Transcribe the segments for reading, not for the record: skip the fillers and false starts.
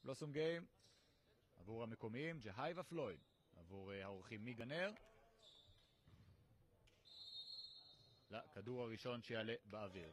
בלוסום גיים עבור המקומיים, ג'הייבה פלויד עבור האורחים מגנר. לכדור הראשון שיעלה באוויר.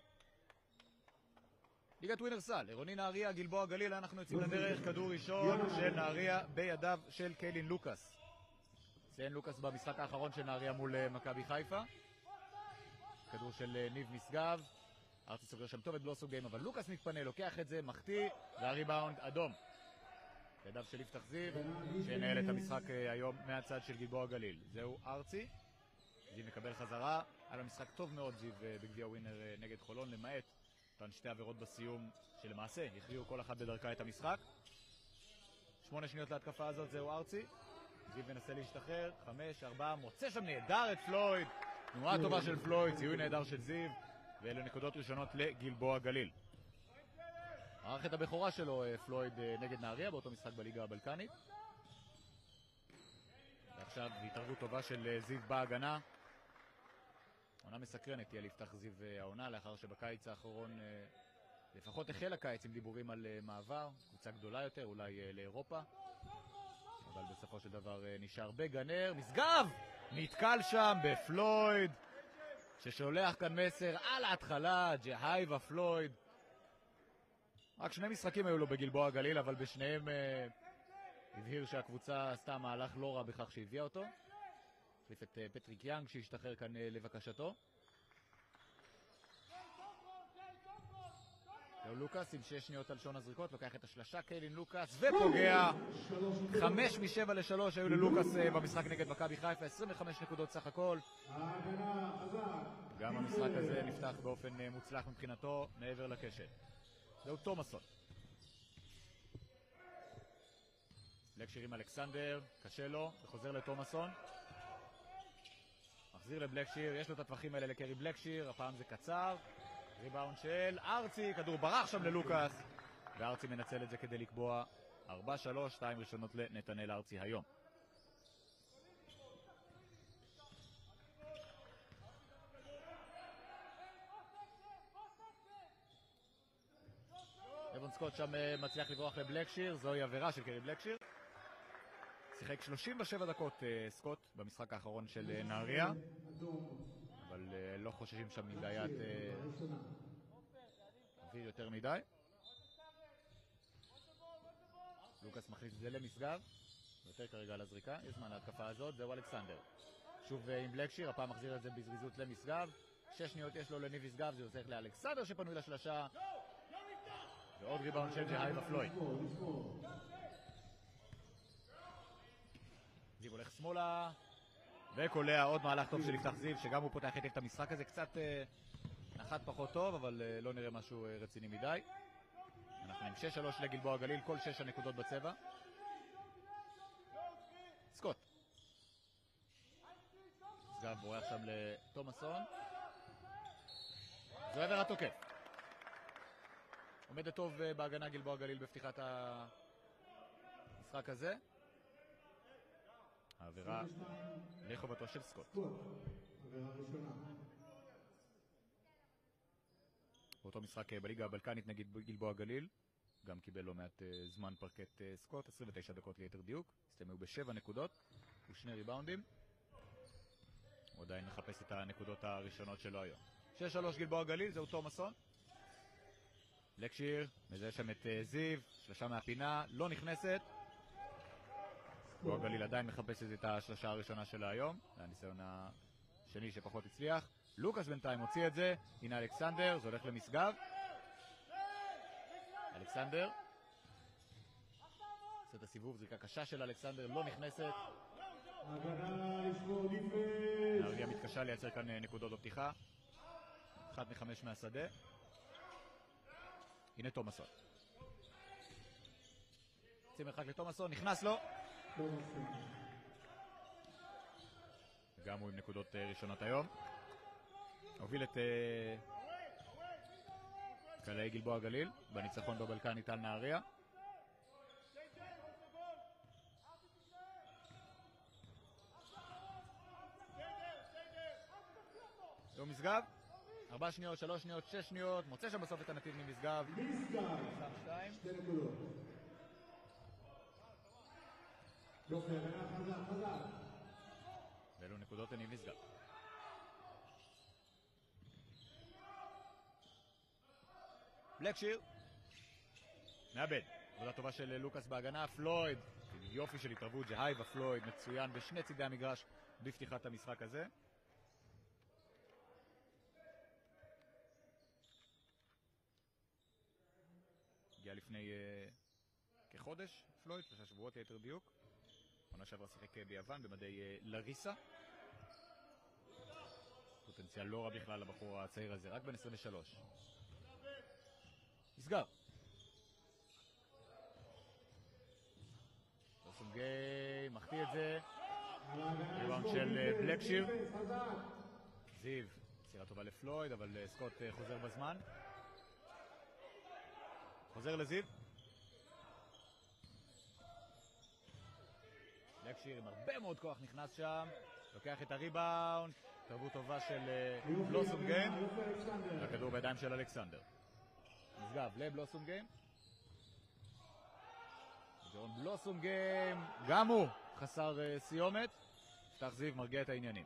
ליגת ווינרסל, עירוני נהריה, גלבוע גליל, אנחנו יוצאים לדרך. כדור ראשון של נהריה בידיו של קיילין לוקאס. ציין לוקאס במשחק האחרון של נהריה מול מכבי חיפה. כדור של ניב משגב. ארצי סוגר שם טוב את בלוסום גיים, אבל לוקאס מתפנה, לוקח את זה, מחטיא, והריבאונד אדום. בידיו של יפתח זיו, שנהל את המשחק היום מהצד של גלבוע גליל. זהו ארצי. זיו מקבל חזרה. על המשחק טוב מאוד זיו בגביע ווינר נגד חולון, למעט אותן שתי עבירות בסיום שלמעשה יכריעו כל אחת בדרכה את המשחק. 8 שניות להתקפה הזאת, זהו ארצי. זיו מנסה להשתחרר, 5-4, מוצא שם נהדר את פלויד. תנועה טובה של פלויד, ציוי נהדר של זיו, ואלה נקודות ראשונות לגלבוע גליל. מערכת הבכורה שלו פלויד נגד נהריה באותו משחק בליגה הבלקנית. ועכשיו התערבות טובה של זיו בהגנה. עונה מסקרנת תהיה לפתח זיו העונה, לאחר שבקיץ האחרון לפחות החל הקיץ עם דיבורים על מעבר, קבוצה גדולה יותר, אולי לאירופה, אבל בסופו של דבר נשאר בגנר. משגב נתקל שם בפלויד, ששולח כאן מסר על ההתחלה, ג'הייבה פלויד. רק 2 משחקים היו לו בגלבוע גליל, אבל בשניהם הבהיר שהקבוצה עשתה מהלך לא רע בכך שהביאה אותו. החליף את פטריק יאנג שהשתחרר כאן לבקשתו. זהו לוקאס עם 6 שניות על שעון הזריקות, לוקח את השלשה קיילין לוקאס ופוגע. 5 מ-7 ל-3 היו ללוקאס במשחק נגד מכבי חיפה, 25 נקודות סך הכל. גם המשחק הזה נפתח באופן מוצלח מבחינתו מעבר לקשת. זהו תומאסון. בלקשיר עם אלכסנדר, קשה לו, וחוזר לתומאסון. מחזיר לבלקשיר, יש לו את הטווחים האלה לקרי בלקשיר, הפעם זה קצר. ריבאונד של ארצי, כדור ברח שם ללוקאס, וארצי מנצל את זה כדי לקבוע 4-3, 2 ראשונות לנתנאל ארצי היום. אבון סקוט שם מצליח לברוח לבלקשיר, זוהי עבירה של קרי בלקשיר. שיחק 37 דקות סקוט במשחק האחרון של נהריה, אבל לא חוששים שם מבעיית אוויר יותר מדי. לוקאס מכניס את זה למשגב, יותר כרגע לזריקה, יש זמן להתקפה הזאת, זהו אלכסנדר. שוב עם בלקשיר, הפעם מחזיר את זה בזריזות למשגב. 6 שניות יש לו לניב משגב, זה יוצא לאלכסנדר שפנוי לשלשה. ועוד ריבאונד של ג'הייבה פלויד. זיו הולך שמאלה וקולע, עוד מהלך טוב של יפתח זיו, שגם הוא פותח היטב את המשחק הזה. קצת נחת פחות טוב, אבל לא נראה משהו רציני מדי. אנחנו עם 6-3 לגלבוע גליל, כל 6 הנקודות בצבע. סקוט סגב בורח שם לתומאסון, זו עבר התוקף. עומדת טוב בהגנה גלבוע גליל בפתיחת המשחק הזה. העבירה לחובתו של סקוט. באותו משחק בליגה הבלקנית נגד גלבוע גליל גם קיבל לא מעט זמן פרקט סקוט, 29 דקות ליתר דיוק, הסתיימו ב7 נקודות ו2 ריבאונדים. הוא עדיין מחפש את הנקודות הראשונות שלו היום. 6-3 גלבוע גליל, זהו תומאסון. בלקשיר מזהה שם את זיו, שלשה מהפינה, לא נכנסת. גלבוע גליל עדיין מחפשת את השלשה הראשונה שלה היום, זה הניסיון השני שפחות הצליח. לוקאס בינתיים הוציא את זה, הנה אלכסנדר, זה הולך למשגב. אלכסנדר עושה את הסיבוב, זריקה קשה של אלכסנדר, לא נכנסת. נהריה מתקשה לייצר כאן נקודות בפתיחה. 1 מ-5 מהשדה. הנה תומאסון. יוצא מרחק לתומאסון, נכנס לו. גם הוא עם נקודות ראשונות היום. הוביל את קלעי גלבוע גליל בניצחון בבלקנית על נהריה. זהו משגב, 4 שניות, 3 שניות, 6 שניות, מוצא שם בסוף את הנתיב ממשגב. ואלו נקודות עיניב נסגר. בלקשיר מאבד. עבודה טובה של לוקאס בהגנה. פלויד, יופי של התערבות, ג'הייבה פלויד מצוין בשני צידי המגרש בפתיחת המשחק הזה. הגיע לפני כחודש פלויד, 3 שבועות ליתר דיוק. עונה שעברה שיחק ביוון במדי לריסה. פוטנציאל לא רע בכלל לבחור הצעיר הזה, רק בן 23. נסגר. סונגיי מחטיא את זה. ריבאונד של בלקשיר. זיו, סירה טובה לפלויד, אבל סקוט חוזר בזמן. חוזר לזיו. בלקשיר עם הרבה מאוד כוח נכנס שם. לוקח את הריבאונד. תרבות טובה של בלוסום גיים. הכדור בידיים של אלכסנדר. נסגב לבלוסום גיים. ג'רון בלוסום גיים, גם הוא חסר סיומת. פתח זיו מרגיע את העניינים.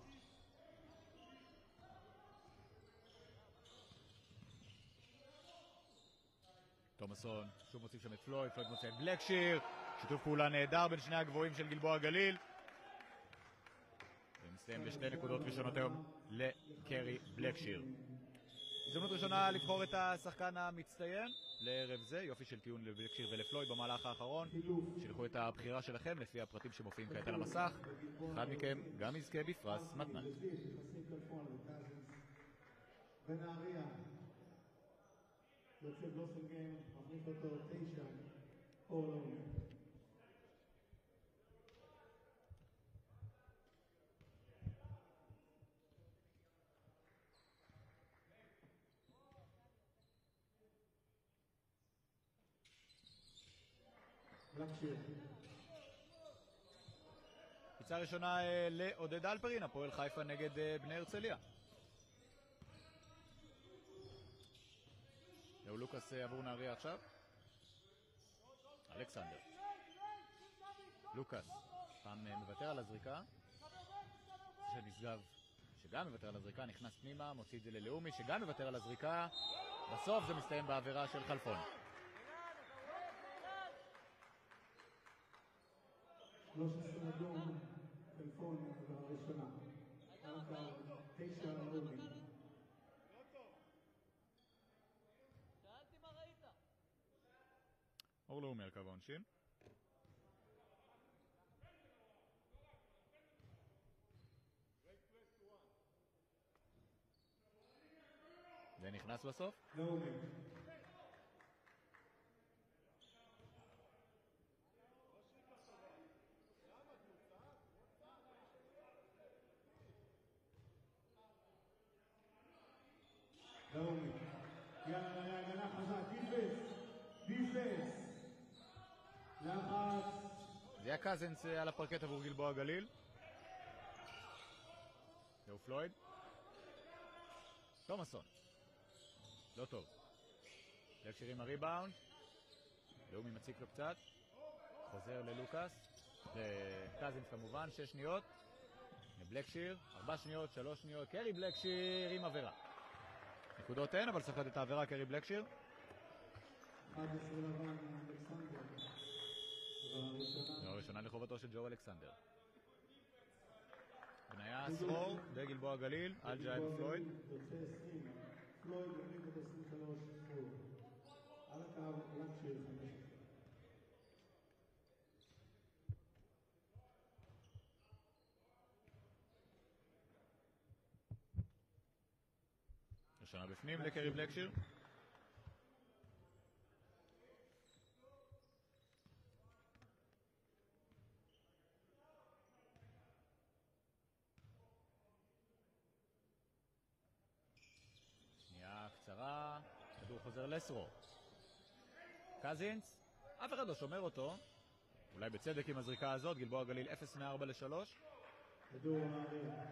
תומסון שוב מוציא שם את פלויד, פלויד מוציא את בלקשיר. שיתוף פעולה נהדר בין שני הגבוהים של גלבוע גליל. ומסתיים בשתי נקודות ראשונות היום לקרי בלקשיר. הזדמנות ראשונה לבחור את השחקן המצטיין לערב זה. יופי של טיעון לבלקשיר ולפלויד במהלך האחרון. שלחו את הבחירה שלכם לפי הפרטים שמופיעים כעת על המסך. אחד מכם גם יזכה בפרס מתנת. בנהריה יוצא בלוסום גיים, מחליף אותו 9 אורלון. פיצה ראשונה לעודד אלפרין, הפועל חיפה נגד בני הרצליה. זהו לוקאס עבור נהריה עכשיו. אלכסנדר. לוקאס פעם מוותר על הזריקה. שנשגב שגם מוותר על הזריקה, נכנס פנימה, מוציא את זה ללאומי שגם מוותר על הזריקה. בסוף זה מסתיים בעבירה של חלפון. 13 אדום, חלפון, עבירה ראשונה. על 9 אורלון. שאלתי מה ראית? אור לאומי על קו העונשין. זה נכנס בסוף. לאומי. לאומי. יאללה, הגנה חזק, דיפלס. לחץ. זה היה קזנס על הפרקט עבור גלבוע גליל. זהו פלויד. תומסון. לא טוב. בלקשיר עם הריבאונד. לאומי מציק לו קצת. חוזר ללוקאס. לקזנס כמובן, 6 שניות. לבלקשיר, 4 שניות, 3 שניות. קרי בלקשיר עם עבירה. נקודות אין, אבל ספק את העבירה קרי בלקשיר. 11 לבן, אלכסנדר. זו הראשונה לחובתו של ג'ו אלכסנדר. בניה סרור בגלבוע גליל, על ג'אי ופלויד. יוצא 20, פלויד מוריד את 23 פלויד. על הקו, בלקשיר 15. ראשונה בפנים לקרי בלקשיר. שנייה קצרה, כדור חוזר לסרו. קזינס, אף אחד לא שומר אותו. אולי בצדק עם הזריקה הזאת, גלבוע גליל 0 מ-4 ל-3. כדור נהריה.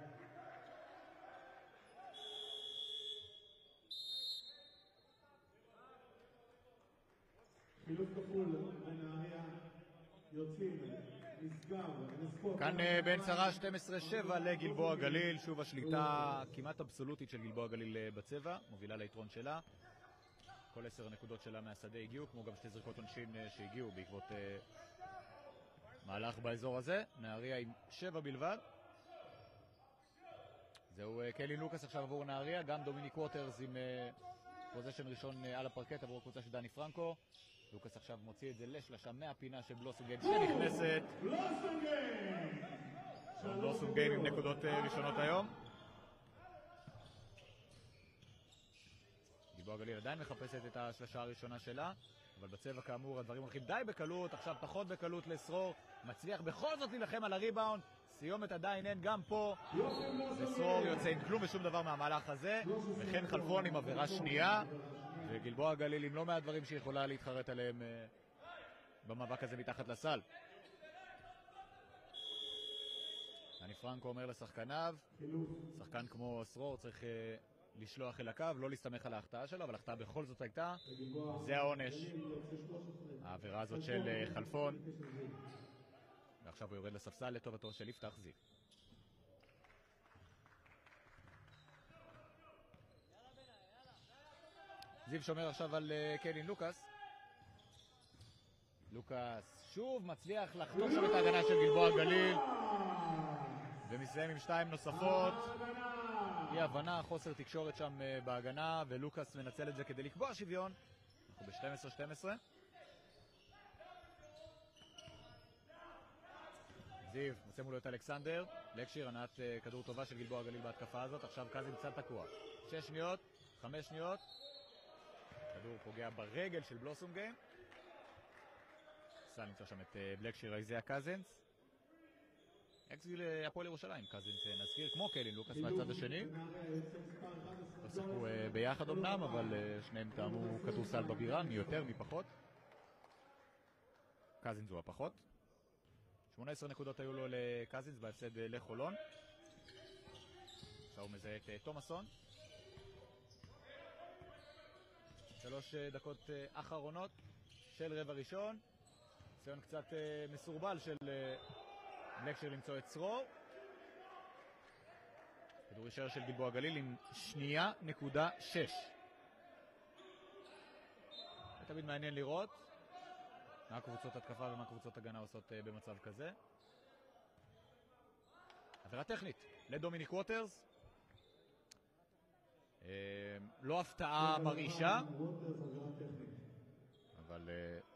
חילוף כפול בנהריה יוצאים כאן בן שרה 12-7 לגלבוע גליל, שוב השליטה כמעט אבסולוטית של גלבוע גליל בצבע, מובילה ליתרון שלה. כל 10 הנקודות שלה מהשדה הגיעו, כמו גם 2 זריקות עונשין שהגיעו בעקבות מהלך באזור הזה. נהריה עם 7 בלבד. זהו קלין לוקאס עכשיו עבור נהריה, גם דומיניק ווטרס עם פוזיישן ראשון על הפרקט עבור הקבוצה של דני פרנקו. לוקאס עכשיו מוציא את זה לשלשה מהפינה של בלוסום גיים שנכנסת. בלוסום גיים עם נקודות ראשונות היום. גלבוע גליל עדיין מחפשת את השלשה הראשונה שלה, אבל בצבע כאמור הדברים הולכים די בקלות, עכשיו פחות בקלות לסרור, מצליח בכל זאת להילחם על הריבאונד, סיומת עדיין אין גם פה, וסרור יוצא עם כלום ושום דבר מהמהלך הזה, וכן חלפון עם עבירה שנייה, וגלבוע גליל עם לא מעט דברים שיכולה להתחרט עליהם במאבק הזה מתחת לסל. דני פרנקו אומר לשחקניו, שחקן כמו סרור צריך לשלוח אל הקו, לא להסתמך על ההחטאה שלו, אבל ההחטאה בכל זאת הייתה, זה העונש, העבירה הזאת של חלפון, ועכשיו הוא יורד לספסל לטובתו של יפתח זיו. זיו שומר עכשיו על קלין לוקאס. לוקאס שוב מצליח לחטוף שם את ההגנה של גלבוע גליל, ומסיים עם 2 נוספות. אי הבנה, חוסר תקשורת שם בהגנה, ולוקאס מנצל את זה כדי לקבוע שוויון. אנחנו ב-12-12. זיו מוצא מולו את אלכסנדר, לקשיר ענת כדור טובה של גלבוע גליל בהתקפה הזאת. עכשיו קזין קצת תקוע, 6 שניות, 5 שניות, כדור פוגע ברגל של בלוסום גיים. סל נמצא שם את בלקשיר איזיה קזינס, אקס-גיל הפועל ירושלים. קזינס נזכיר כמו קלין לוקאס מהצד השני, לא שחקו ביחד אמנם, אבל שניהם טעמו כדורסל בבירה, מי יותר מי פחות. קזינס הוא הפחות. 18 נקודות היו לו לקזינס בהפסד לחולון. עכשיו הוא מזהה את תומאסון. 3 דקות אחרונות של רבע ראשון. ציון קצת מסורבל של בלקשיר למצוא את סרור. כדור ישר של גלבוע גליל עם 2.6. זה תמיד מעניין לראות מה קבוצות התקפה ומה קבוצות הגנה עושות במצב כזה. עבירה טכנית לדומיניק ווטרס. לא הפתעה מרעישה, אבל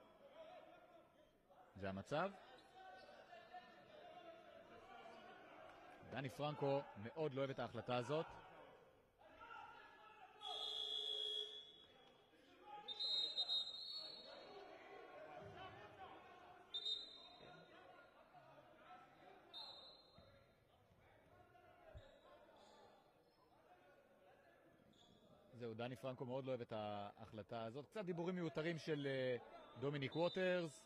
זה המצב. דני פרנקו מאוד לא אוהב את ההחלטה הזאת. זהו, דני פרנקו מאוד לא אוהב את ההחלטה הזאת. קצת דיבורים מיותרים של דומיניק ווטרס.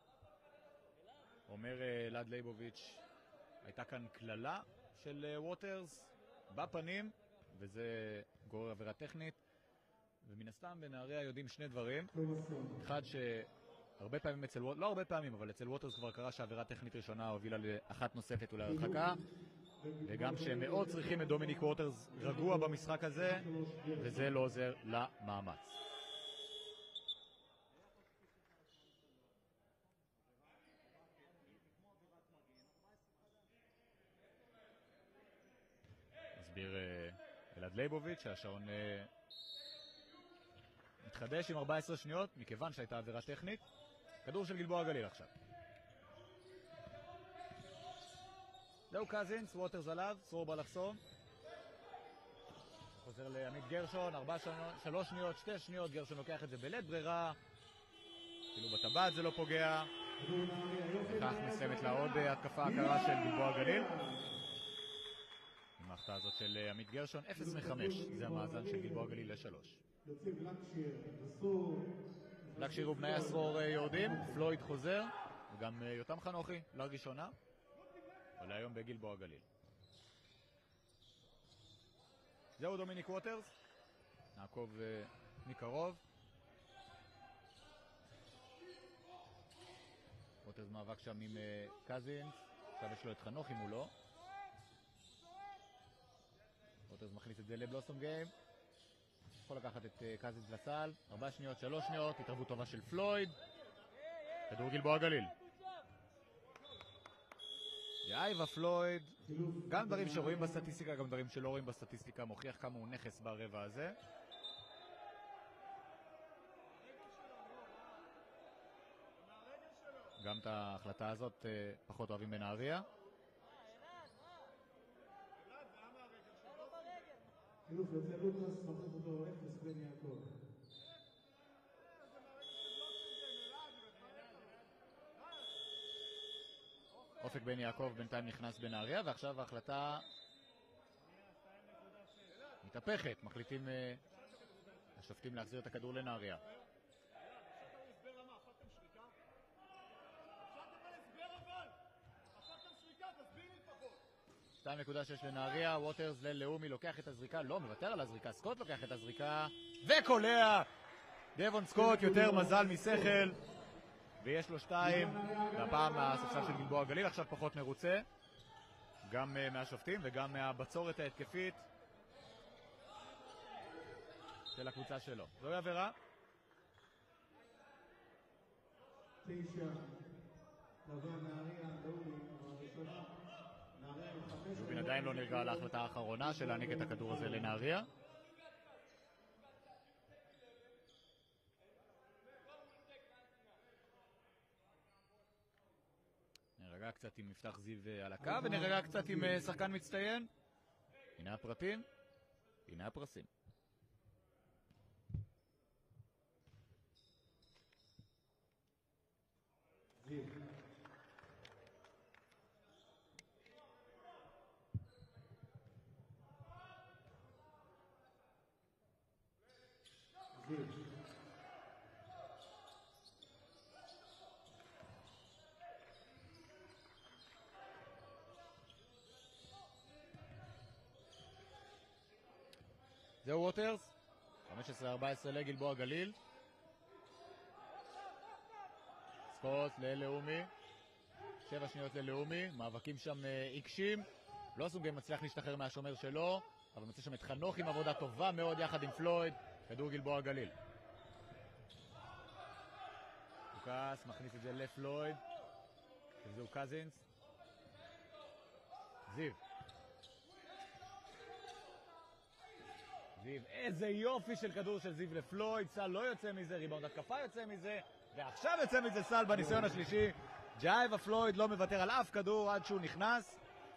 אומר אלעד ליבוביץ', הייתה כאן כללה של ווטרס בפנים, וזה גורר עבירה טכנית. ומן הסתם בנהריה יודעים 2 דברים. אחד, שהרבה פעמים אצל ווטרס, לא הרבה פעמים, אבל אצל ווטרס כבר קרה שעבירה טכנית ראשונה הובילה לאחת נוספת ולהרחקה. וגם שהם מאוד צריכים את דומיניק ווטרס רגוע במשחק הזה, וזה לא עוזר למאמץ. מסביר אלעד ליבוביץ' שהשעון מתחדש עם 14 שניות, מכיוון שהייתה עבירה טכנית. כדור של גלבוע גליל עכשיו. זהו קזינס, ווטרס עליו, סרור בא לחסום. חוזר לעמית גרשון, 3 שניות, 2 שניות, גרשון לוקח את זה בלית ברירה. כאילו בטבעת זה לא פוגע. וכך מסיימת לה עוד התקפה הקרה של גלבוע גליל. עם ההחטאה הזאת של עמית גרשון, 0-5, זה המאזן של גלבוע גליל ל-3. לקשיר ובני הסרור יורדים, פלויד חוזר, וגם יותם חנוכי לראשונה. עולה היום בגלבוע גליל. זהו דומיניק ווטרס. נעקוב מקרוב. ווטרס ווטרס מאבק שם עם קזינס, עכשיו יש לו את חנוכי מולו. ווטרס מכניס את זה לבלוסום גיים. יכול לקחת את קזינס לסל, 4 שניות, 3 שניות, התערבות טובה של פלויד. כדור גלבוע גליל. יאיבה פלויד, גם דברים שרואים בסטטיסטיקה, גם דברים שלא רואים בסטטיסטיקה, מוכיח כמה הוא נכס ברבע הזה. גם את ההחלטה הזאת פחות אוהבים בנהריה. חילוף יוצא לוקאס, מחליף אותו 0 בן יעקב. אופק בן יעקב בינתיים נכנס בנהריה, ועכשיו ההחלטה מתהפכת. מחליטים השופטים להחזיר את הכדור לנהריה. 2.6 לנהריה, ווטרס ללאומי לוקח את הזריקה, לא, מוותר על הזריקה, סקוט לוקח את הזריקה וקולע. דבון סקוט יותר מזל משכל, ויש לו 2, והפעם מהספסל של גלבוע גליל עכשיו פחות מרוצה, גם מהשופטים וגם מהבצורת ההתקפית של הקבוצה שלו. זוהי עבירה. 9, לבן נהריה, לאומי, הראשונה. רובין עדיין לא נרגע על ההחלטה האחרונה של להעניק את הכדור הזה לנהריה. נרגע קצת עם מפתח זיו על הקו, ונרגע קצת עם שחקן מצטיין. הנה הפרטים, הנה הפרסים. זיו. זהו ווטרס, 15-14 לגלבוע גליל. סקוט ללאומי, 7 שניות ללאומי, מאבקים שם עיקשים. לא סוגי מצליח להשתחרר מהשומר שלו, אבל מצא שם את חנוך עם עבודה טובה מאוד יחד עם פלויד. כדור גלבוע גליל. לוקאס מכניס את זה לפלויד, וזהו קזינס. זיו, איזה יופי של כדור של זיו לפלויד. סל לא יוצא מזה, ריבאונד התקפה יוצא מזה, ועכשיו יוצא מזה סל בניסיון השלישי. ג'ייבה פלויד לא מוותר על אף כדור עד שהוא נכנס.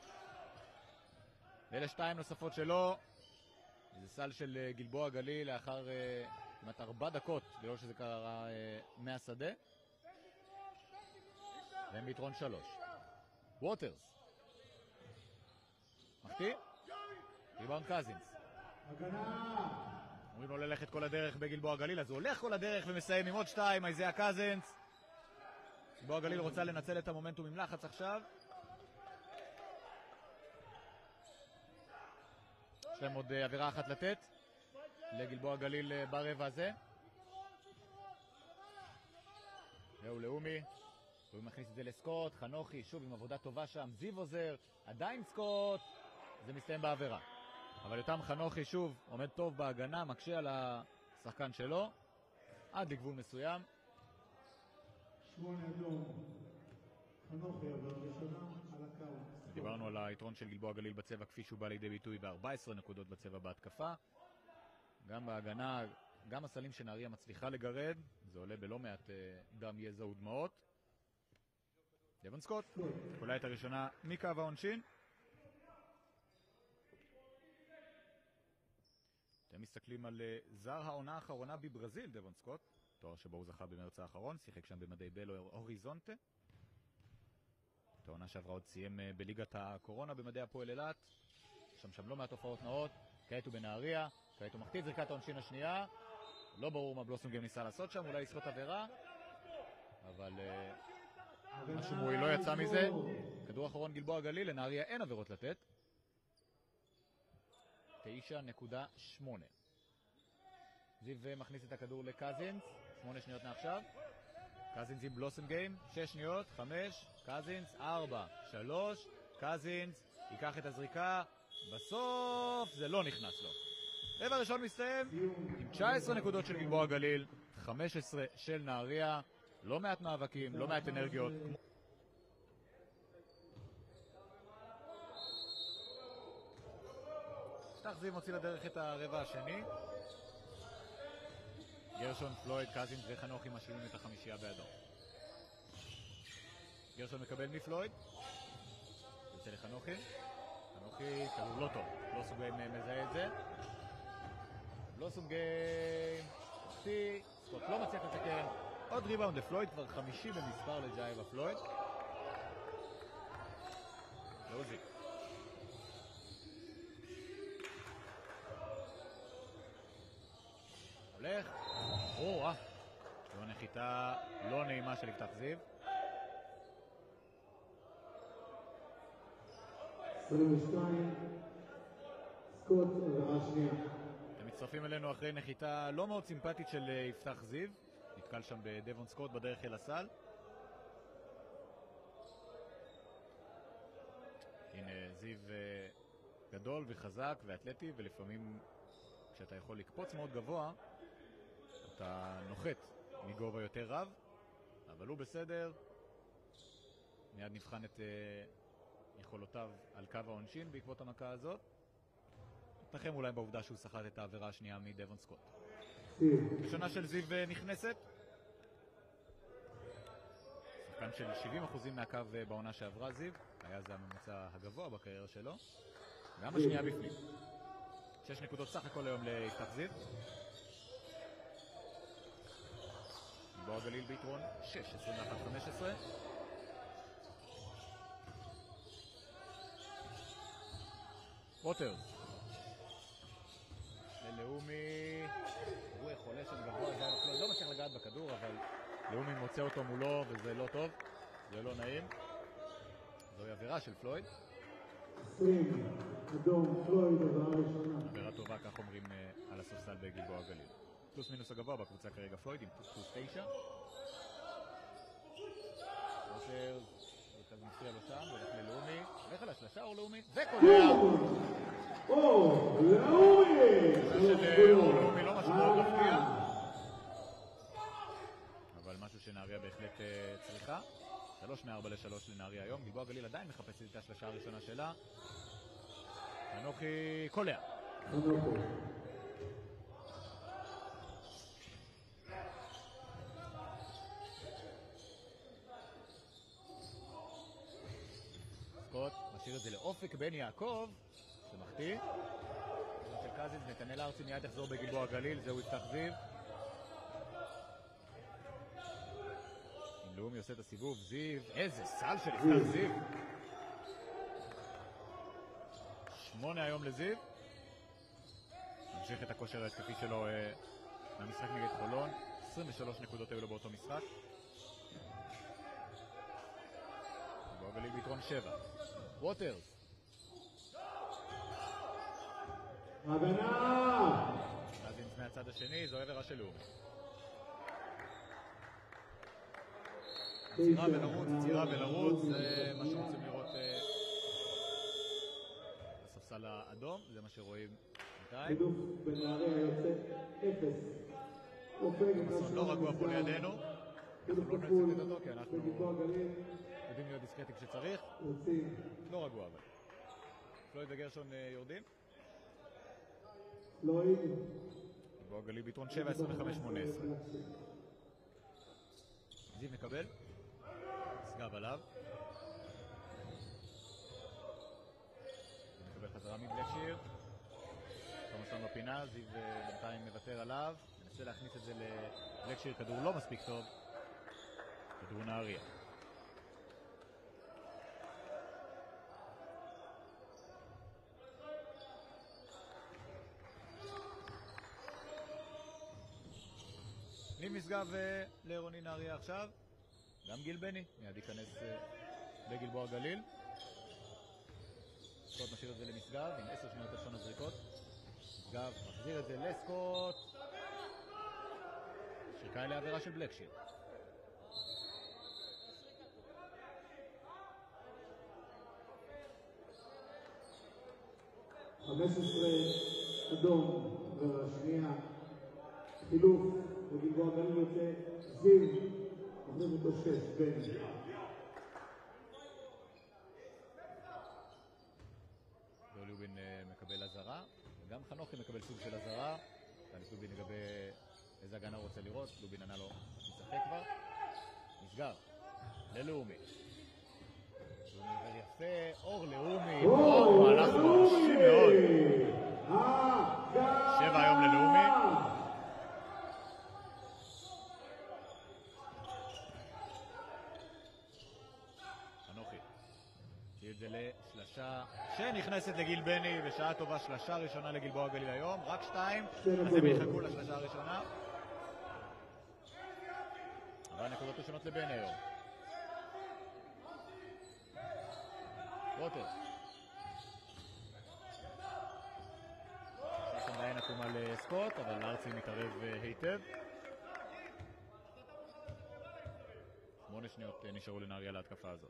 ואלה 2 נוספות שלו. זה סל של גלבוע גליל לאחר כמעט 4 דקות, ללא שזה קרה מהשדה. והם ביתרון 3. ווטרס מחטיא, ריבאונד קזינס. אומרים לו ללכת כל הדרך בגלבוע גליל, אז הוא הולך כל הדרך ומסיים עם עוד 2, איזיה קזינס. גלבוע גליל רוצה לנצל את המומנטום עם לחץ עכשיו. יש להם עוד עבירה אחת לתת לגלבוע גליל ברבע הזה. זהו לאומי, הוא מכניס את זה לסקוט, חנוכי שוב עם עבודה טובה שם, זיו עוזר, עדיין סקוט, זה מסתיים בעבירה. אבל יותר חנוכי שוב עומד טוב בהגנה, מקשה על השחקן שלו עד לגבול מסוים. 8 אדום, חנוכי עבר ראשונה על הקו. דיברנו על היתרון של גלבוע גליל בצבע כפי שהוא בא לידי ביטוי ב-14 נקודות בצבע בהתקפה. גם בהגנה, גם הסלים שנהריה מצליחה לגרד, זה עולה בלא מעט דם, יזע ודמעות. דבון סקוט, קולע את הראשונה מקו העונשין. אתם מסתכלים על זר העונה האחרונה בברזיל, דבון סקוט, תואר שבו הוא זכה במרץ האחרון, שיחק שם במדי בלו אוריזונטה. את העונה שעברה עוד סיים בליגת הקורונה במדי הפועל אילת. שם לא מהתופעות נאות, כעת הוא בנהריה, כעת הוא מחטיא את זריקת העונשין השנייה. לא ברור מה בלוסום גם ניסה לעשות שם, אולי לזכות עבירה, אבל משהו מועיל לא יצא מזה. כדור אחרון גלבוע גליל, לנהריה אין עבירות לתת. 9.8. זיו מכניס את הכדור לקזינס, 8 שניות מעכשיו. קזינס עם בלוסם גיים, 6 שניות, 5, קזינס, 4, 3, קזינס, ייקח את הזריקה, בסוף זה לא נכנס לו. רבע ראשון מסתיים עם 19 נקודות של גלבוע גליל, 15 של נהריה, לא מעט מאבקים, לא מעט אנרגיות. יפתח זיו מוציא לדרך את הרבע השני. גרשון, פלויד, קזינס וחנוכי משלימים את החמישייה באדום. גרשון מקבל מפלויד, יוצא לחנוכי. חנוכי, כדור לא טוב, בלוסום גיים מזהה את זה. בלוסום גיים, מחטיא, סקוט לא מצליח לתקן. עוד ריבאונד לפלויד, כבר 50 במספר לג'ייבה פלויד. לעוזי. הולך. זו נחיתה לא נעימה של יפתח זיו. 22, סקוט, הודעה שנייה. אתם מצטרפים אלינו אחרי נחיתה לא מאוד סימפטית של יפתח זיו. נתקל שם בדבון סקוט בדרך אל הסל. הנה זיו גדול וחזק ואתלטי, ולפעמים כשאתה יכול לקפוץ מאוד גבוה אתה נוחת מגובה יותר רב, אבל הוא בסדר. מיד נבחן את יכולותיו על קו העונשין בעקבות המכה הזאת. נתנחם אולי בעובדה שהוא שחט את העבירה השנייה מדבון סקוט. ראשונה של זיו נכנסת. שחקן של 70% מהקו בעונה שעברה זיו, היה זה הממוצע הגבוה בקריירה שלו. גם השנייה בפנים. 6 נקודות סך הכל היום ליפתח זיו. גלבוע גליל ביתרון 6, 21-15. ווטרס ללאומי, הוא חולה של גבוה, זה לא מצליח לגעת בכדור, אבל לאומי מוצא אותו מולו וזה לא טוב, זה לא נעים. זוהי עבירה של פלויד. 20, אדום, פלויד, עבירה ראשונה. עבירה טובה, כך אומרים על הספסל בגלבוע גליל. פלוס מינוס הגבוה בקבוצה כרגע פלויד עם פלוס 9. רוטרס מפריע לו שם, הולך ללאומי, הולך על השלשה או לאומי, וקולע! לאומי לא משהו מאוד מפתיע, אבל משהו שנהריה בהחלט צריכה. 3 מ-4 ל-3 לנהריה היום. גלבוע גליל עדיין מחפשת את השלשה הראשונה שלה. חנוכי קולע. סקוט משאיר את זה לאופק בן יעקב, שמחטיא. של קזינס, נתנאל ארצי מיד יחזור בגלבוע גליל, זהו יפתח זיו. אם לאומי עושה את הסיבוב, זיו, איזה סל של יפתח זיו. 8 היום לזיו. ממשיך את הכושר ההתקפי שלו מהמשחק נגד חולון. 23 נקודות היו לו באותו משחק. גלבוע גליל ביתרון 7. ווטרס. הגנה! קזינס מהצד השני, זו עבירה של לאומי. צירה ולרוץ, זה מה שרוצים לראות בספסל האדום, זה מה שרואים בינתיים. חילוף בנהריה יוצא 0. מסון לא רגוע פה לידינו, אנחנו לא נצטט אותו כי אנחנו יודעים להיות דיסקרטי כשצריך. לא רגוע אבל. פלויד וגרשון יורדים. גלבוע גליל ביתרון 7, 25-18. זיו מקבל. סגב עליו. מקבל חזרה מבלקשיר. תומסון בפינה, זיו בינתיים מוותר עליו. מנסה להכניס את זה לבלקשיר, כדור לא מספיק טוב. כדור נהריה. משגב לרוני נהריה עכשיו. גם גיל בני מיד ייכנס בגלבוע גליל. סקוט משאיר את זה למשגב עם 10 שניות לשון הזריקות. משגב מחזיר את זה לסקוט. שריקה אלה עבירה של בלקשיר. 15 אדום, והשנייה חילוף בגלבוע גליל יוצא זיו, מחליף אותו 6 בני. לובין מקבל הזרה, וגם חנוכי מקבל סוג של הזרה. תאלף לובין לגבי איזה הגנה רוצה לראות, לובין ענה לו משחק כבר. נסגר, ללאומי. יפה, אור לאומי, מהלך מרשים מאוד. 7 היום ללאומי. חנוכי. תהיה את זה לשלשה שנכנסת לגיל בני, בשעה טובה שלשה ראשונה לגלבוע גליל היום, רק 2, אז הם יחכו לשלשה הראשונה. אבל נקודות ראשונות לבני היום. ווטר. עכשיו עדיין עקומה לסקוט, אבל ארצי מתערב היטב. 8 שניות נשארו לנהריה להתקפה הזאת.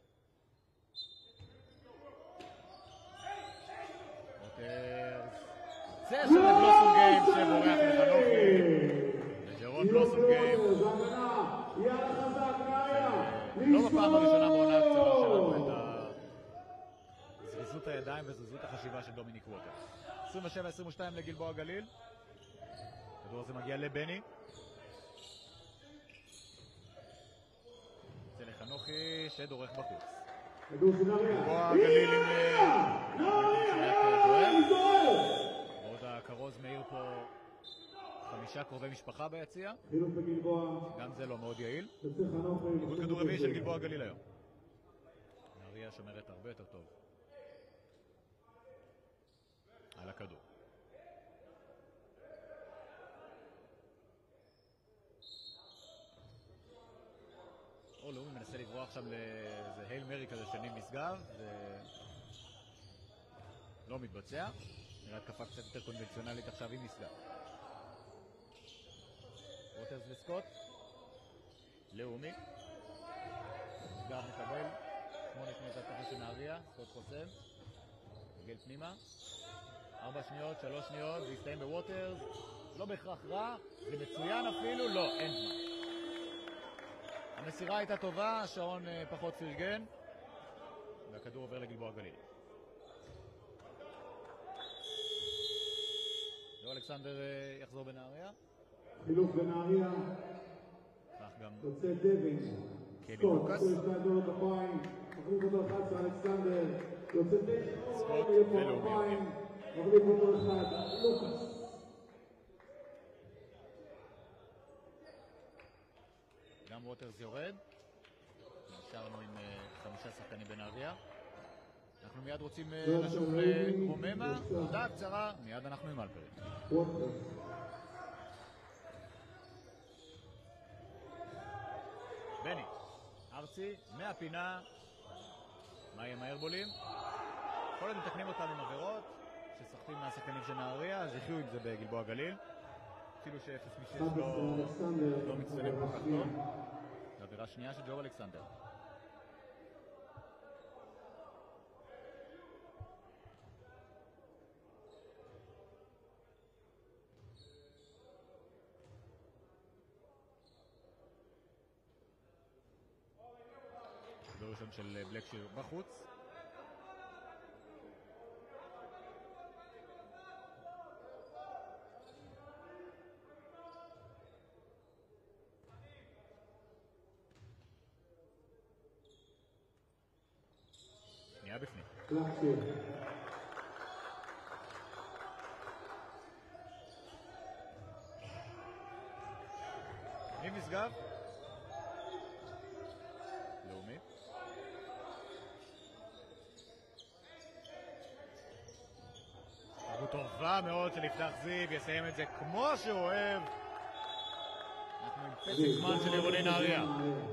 ווטר. זה של בלוסום גיים שבורח לחנוכי. לג'רון בלוסום גיים. לא בפעם הראשונה בעונה הקצרה שלנו את זריזות הידיים וזריזות החשיבה של דומיניק ווטר. 27-22 לגלבוע גליל. הכדור הזה מגיע לבני. זה לחנוכי שדורך בחוץ. גלבוע גליל עם ועוד הכרוז מאיר פה 5 קרובי משפחה ביציע. גם זה לא מאוד יעיל. עיבוד כדור רביעי של גלבוע גליל היום. נהריה שומרת הרבה יותר טוב על הכדור. אור לאומי מנסה לברוח שם לאיזה הייל מרי כזה שנים משגב, לא מתבצע. נראה התקפה קצת יותר קונבנציונלית עכשיו עם משגב. ווטרס וסקוט. לאומי. משגב מקבל. 8 שניות התקפה של נהריה. סקוט חוסם. מגל פנימה. 4 שניות, 3 שניות, זה יסתיים בווטרס. לא בהכרח רע, זה מצוין אפילו, לא, אין זמן. המסירה הייתה טובה, השעון פחות פרגן, והכדור עובר לגלבוע גליל. לא אלכסנדר יחזור בנהריה. חילוף בנהריה. כך גם יוצא דווין. קלי לוקאס. מחליף אותו 11 אלכסנדר. יוצא דווין. סקוט ולאומי. מחליף אותו 1 לוקאס. גם ווטרס יורד. נשארנו עם 5 שחקנים בנהריה. אנחנו מיד רוצים לשוב לרוממה. הודעה קצרה, מיד אנחנו עם אלפרי. בני, ארצי, מהפינה. מה יהיה מהר בולים? כל עוד מתקנים אותם עם עבירות ששחקים מהשחקנים של נהריה, אז יחיו עם זה בגלבוע גליל. אפילו ש0 מ-6 לא מצטלם כל כך טוב. זו עבירה שנייה של ג'ו אלכסנדר. כדור ראשון של בלקשיר בחוץ. שנייה בפנים. מי משגב? לאומי. עבוד טובה מאוד של יפתח זיו, יסיים את זה כמו שהוא אוהב. אנחנו עם פסק זמן של עירוני נהריה.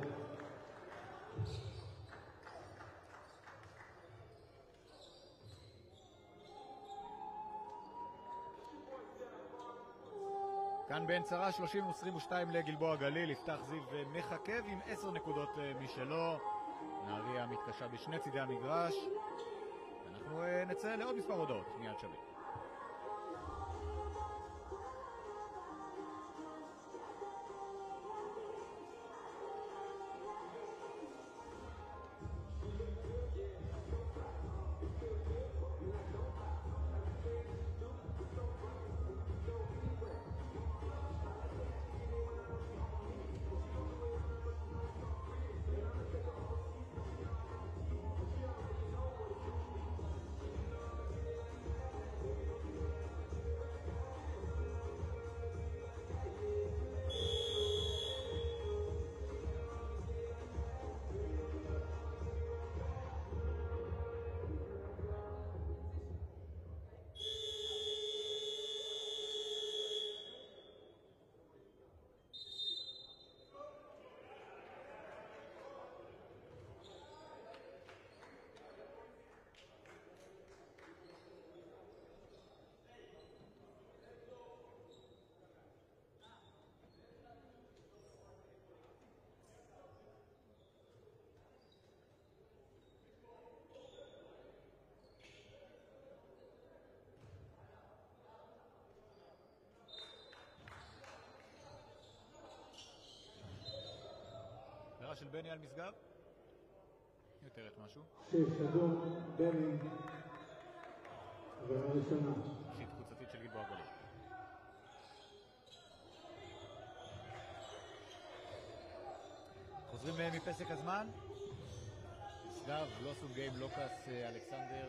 כאן בין צרה 30-22 לגלבוע גליל. יפתח זיו מחכב עם 10 נקודות משלו. נהריה מתקשה בשני צידי המגרש. אנחנו נצא לעוד מספר הודעות מיד שווה. החזרה של בני על משגב. יותר את משהו. 6 אדום, בני. עבירה ראשונה. שיט קבוצתית של גלבוע גליל. חוזרים מפסק הזמן. משגב, בלוסום גיים, לוקאס, אלכסנדר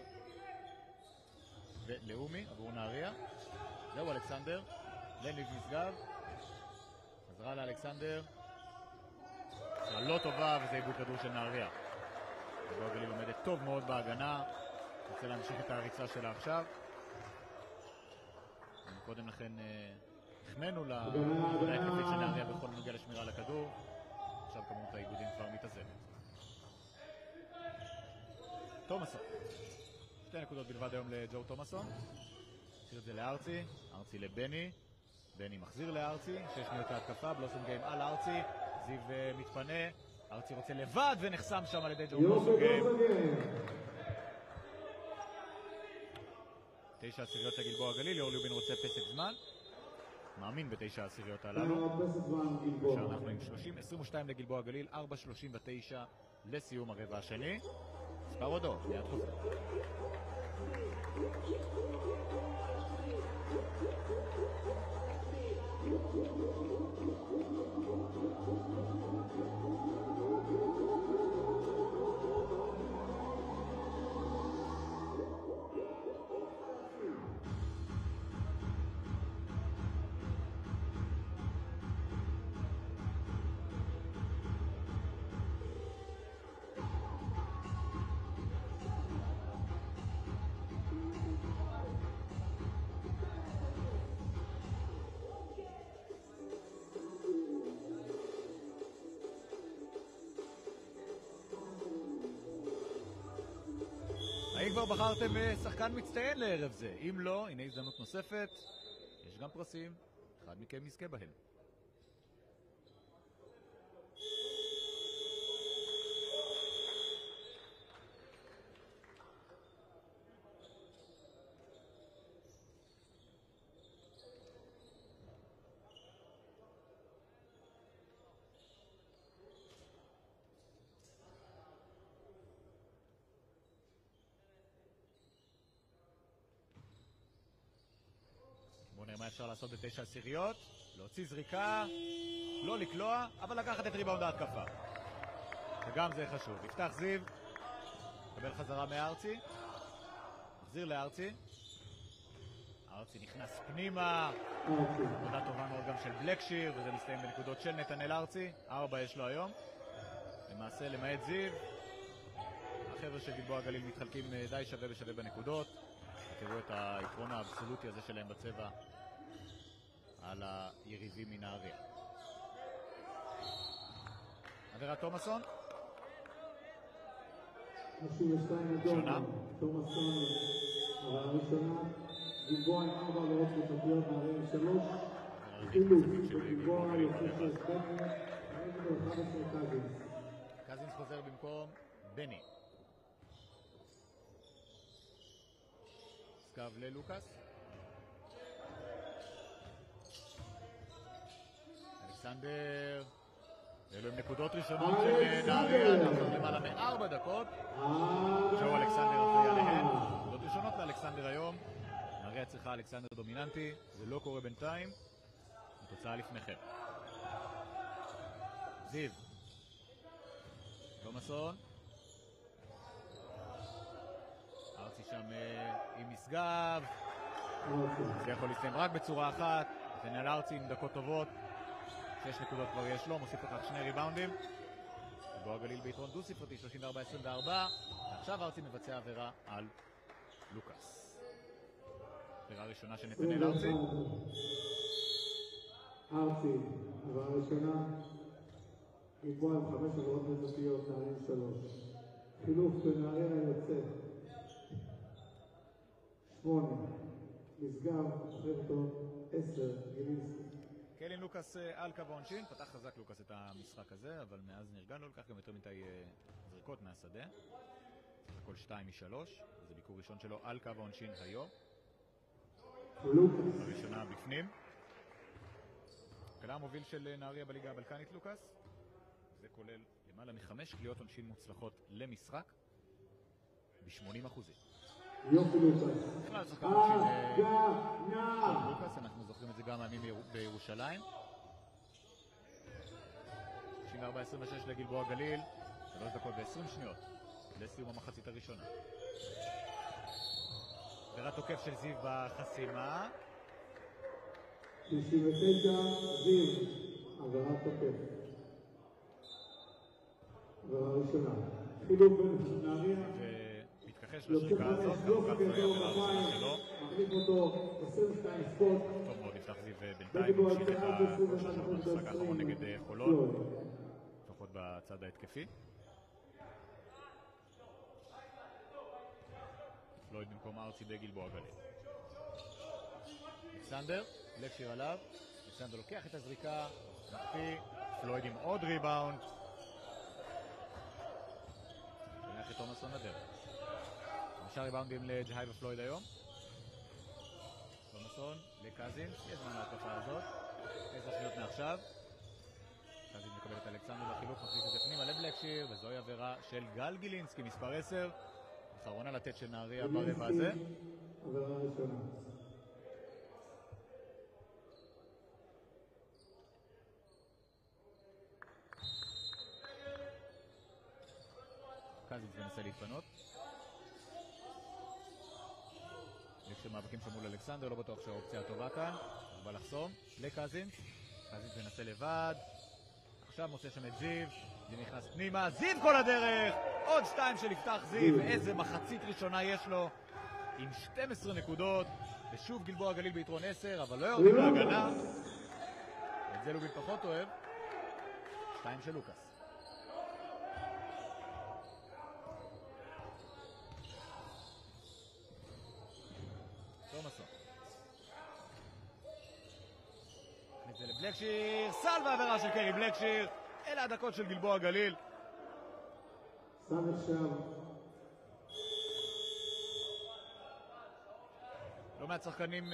ולאומי עבור נהריה. זהו אלכסנדר, לניב משגב. חזרה לאלכסנדר. זה לא טובה וזה איבוד כדור של נהריה. גלבוע גליל עומדת טוב מאוד בהגנה. רוצה להמשיך את ההריצה שלה עכשיו. קודם לכן החמנו לעבודה התקפית של נהריה בכל הנוגע לשמירה על הכדור. עכשיו כמות האיגודים כבר מתאזנת. תומאסון. 2 נקודות בלבד היום לג'ו תומאסון. מחזיר את זה לארצי. ארצי לבני. בני מחזיר לארצי. 6 שניות ההתקפה. בלוסום גיים על ארצי. זיו מתפנה. ארצי רוצה לבד ונחסם שם על ידי ג'ו בלוסום גיים. 9 עשיריות לגלבוע הגליל. ליאור ליובין רוצה פסק זמן. מאמין ב9 העשיריות הללו. עכשיו אנחנו עם 30-22 לגלבוע הגליל, 4:39 לסיום הרבע השני. מספר הודעות, מיד חוזר. האם כבר בחרתם שחקן מצטיין לערב זה? אם לא, הנה הזדמנות נוספת. יש גם פרסים, אחד מכם יזכה בהם. בואו נראה מה אפשר לעשות ב9 עשיריות. להוציא זריקה, לא לקלוע, אבל לקחת את ריבאונד ההתקפה. וגם זה חשוב. יפתח זיו, קבל חזרה מארצי. מחזיר לארצי. ארצי נכנס פנימה. עבודה טובה מאוד גם של בלקשיר, וזה מסתיים בנקודות של נתנאל ארצי. 4 יש לו היום. למעשה למעט זיו. החבר'ה של גלבוע הגליל מתחלקים די שווה בשווה בנקודות. תראו את היתרון האבסולוטי הזה שלהם בצבע על היריבים מנהריה. עבירת תומאסון. 32 ראשונה. תומאסון, עבירה ראשונה. גלבוע עם 4 עבירות קבוצתיות, נהריה עם 3. חילוף בגלבוע יוצא של בני, 11 קזינס. קזינס חוזר במקום בני. סקאב ללוקאס. אלכסנדר. אלו הם נקודות ראשונות של נהריה, נעבור למעלה מ4 דקות. ג'ו אלכסנדר אחראי עליהן. נקודות ראשונות לאלכסנדר היום. נהריה צריכה אלכסנדר דומיננטי, זה לא קורה בינתיים. התוצאה לפניכם. זיו. תומאסון. ארצי שם עם משגב. זה יכול להסתיים רק בצורה אחת. נתנאל ארצי עם דקות טובות. 6 נקודות כבר יש לו, מוסיף לכך 2 ריבאונדים. גלבוע הגליל ביתרון דו ספרתי, 34-24. עכשיו ארצי מבצע עבירה על לוקאס. עבירה ראשונה של נתנאל ארצי. ארצי, עבירה ראשונה. גלבוע עם 5 עבירות נוספות, נהריה 3. חילוף בנהריה יוצא 8. משגב, חרטון, 10. גילינסקי. קלין לוקאס על קו העונשין, פתח חזק לוקאס את המשחק הזה, אבל מאז נרגע לא לקח גם יותר מדי זריקות מהשדה. הכל 2 מ-3, זה ביקור ראשון שלו על קו העונשין היום. לוקאס. הראשונה בפנים. קלה המוביל של נהריה בליגה הבלקנית לוקאס. זה כולל למעלה מ5 קליעות עונשין מוצלחות למשחק ב-80%. יופי לוקאס. בכלל שחקן עונשין לוקאס, אנחנו זוכרים את זה גם מהימים בירושלים. 64-26 לגלבוע גליל, 3 דקות ו20 שניות לסיום המחצית הראשונה. עבירת תוקף של זיו בחסימה. 99 זיו, עבירת תוקף. עבירה ראשונה. חילוק בין נהריה. ומתכחש לשריקה הזאת, גם כך זה עבירה ראשונה שלו. מחליף אותו 22 ספורט. טוב מאוד, נפתח זיו בינתיים, ממשיך את הקבוצה שלו במשחק האחרון נגד חולון, לפחות בצד ההתקפי. פלויד במקום ארצי בגלבוע גליל. אלכסנדר, בלקשיר עליו, אלכסנדר לוקח את הזריקה, מקפיא, פלויד עם עוד ריבאונד. שולח את תומאסון לדרך. 5 ריבאונדים לג'הי ופלויד היום. תומאסון לקזין, יש זמן להתקפה הזאת. 10 שניות מעכשיו. קזין מקבל את אלכסנדר בחילוק, מכניס את זה פנימה לבלקשיר, וזוהי עבירה של גל גילינסקי, מספר 10. אחרונה לתת של נהריה ברבע הזה. עבירה ראשונה. קזינס מנסה להתפנות. לקשר מאבקים שם מול אלכסנדר, לא בטוח שהאופציה הטובה כאן. הוא בא לחסום לקזינס. קזינס מנסה לבד. עכשיו מוצא שם את זיו. זיו נכנס פנימה. זיו כל הדרך! עוד 2 של יפתח זיו. איזה מחצית ראשונה יש לו. עם 12 נקודות. ושוב גלבוע גליל ביתרון 10, אבל לא יורדים להגנה. את זה לובין פחות אוהב. 2 של לוקאס. תומאסון. את זה לבלקשיר, סל ועבירה של קרי בלקשיר. אלה הדקות של גלבוע גליל. סל עכשיו. לא מעט שחקנים...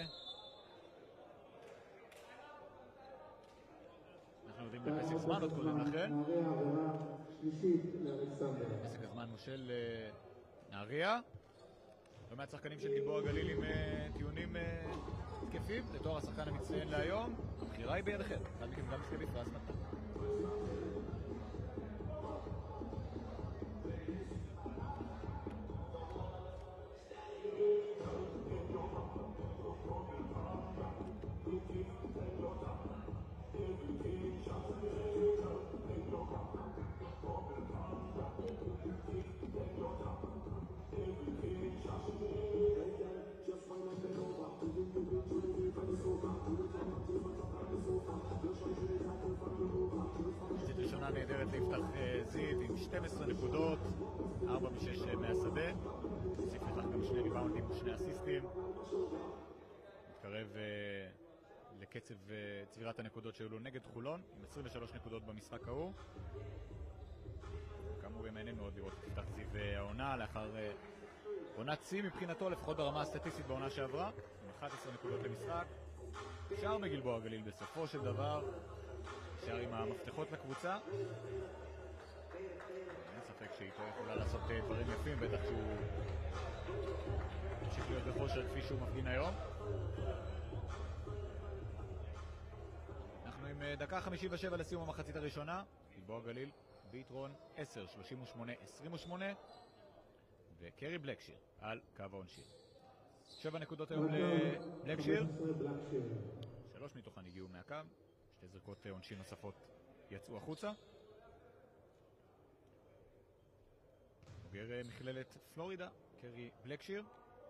אנחנו יודעים לפסק זמן עוד קודם לכן. נהריה עבירה שלישית לאלכסנדר. פסק הזמן הוא של נהריה. לא מעט שחקנים של גלבוע גליל עם טיעונים תקפים לתואר השחקן המצטיין להיום. הבחירה היא בידיכם. אחד מכם גם מסכם בפרס מתנה. מחצית ראשונה נהדרת ליפתח זיו עם 12 נקודות, 4 מ-6 מהשדה. הוסיף לכך גם 2 ריבאונדים ו2 אסיסטים. מתקרב לקצב צבירת הנקודות שהיו לו נגד חולון, עם 23 נקודות במשחק ההוא. כאמור מעניין מאוד לראות את יפתח זיו העונה, לאחר עונת שיא מבחינתו, לפחות ברמה הסטטיסטית בעונה שעברה, עם 11 נקודות למשחק. שער בגלבוע גליל בסופו של דבר, שער עם המפתחות לקבוצה. אין ספק שאיתו יכולה לעשות דברים יפים, בטח שהוא ממשיך להיות בכושר כפי שהוא מפגין היום. אנחנו עם דקה 57 לסיום המחצית הראשונה. גלבוע גליל ביתרון 10, 38-28, וקרי בלקשיר על קו העונשין. 7 נקודות היום לבלקשיר. 3 מתוכן הגיעו מהקו. 2 זריקות עונשין נוספות יצאו החוצה. בוגר מכללת פלורידה, קרי בלקשיר.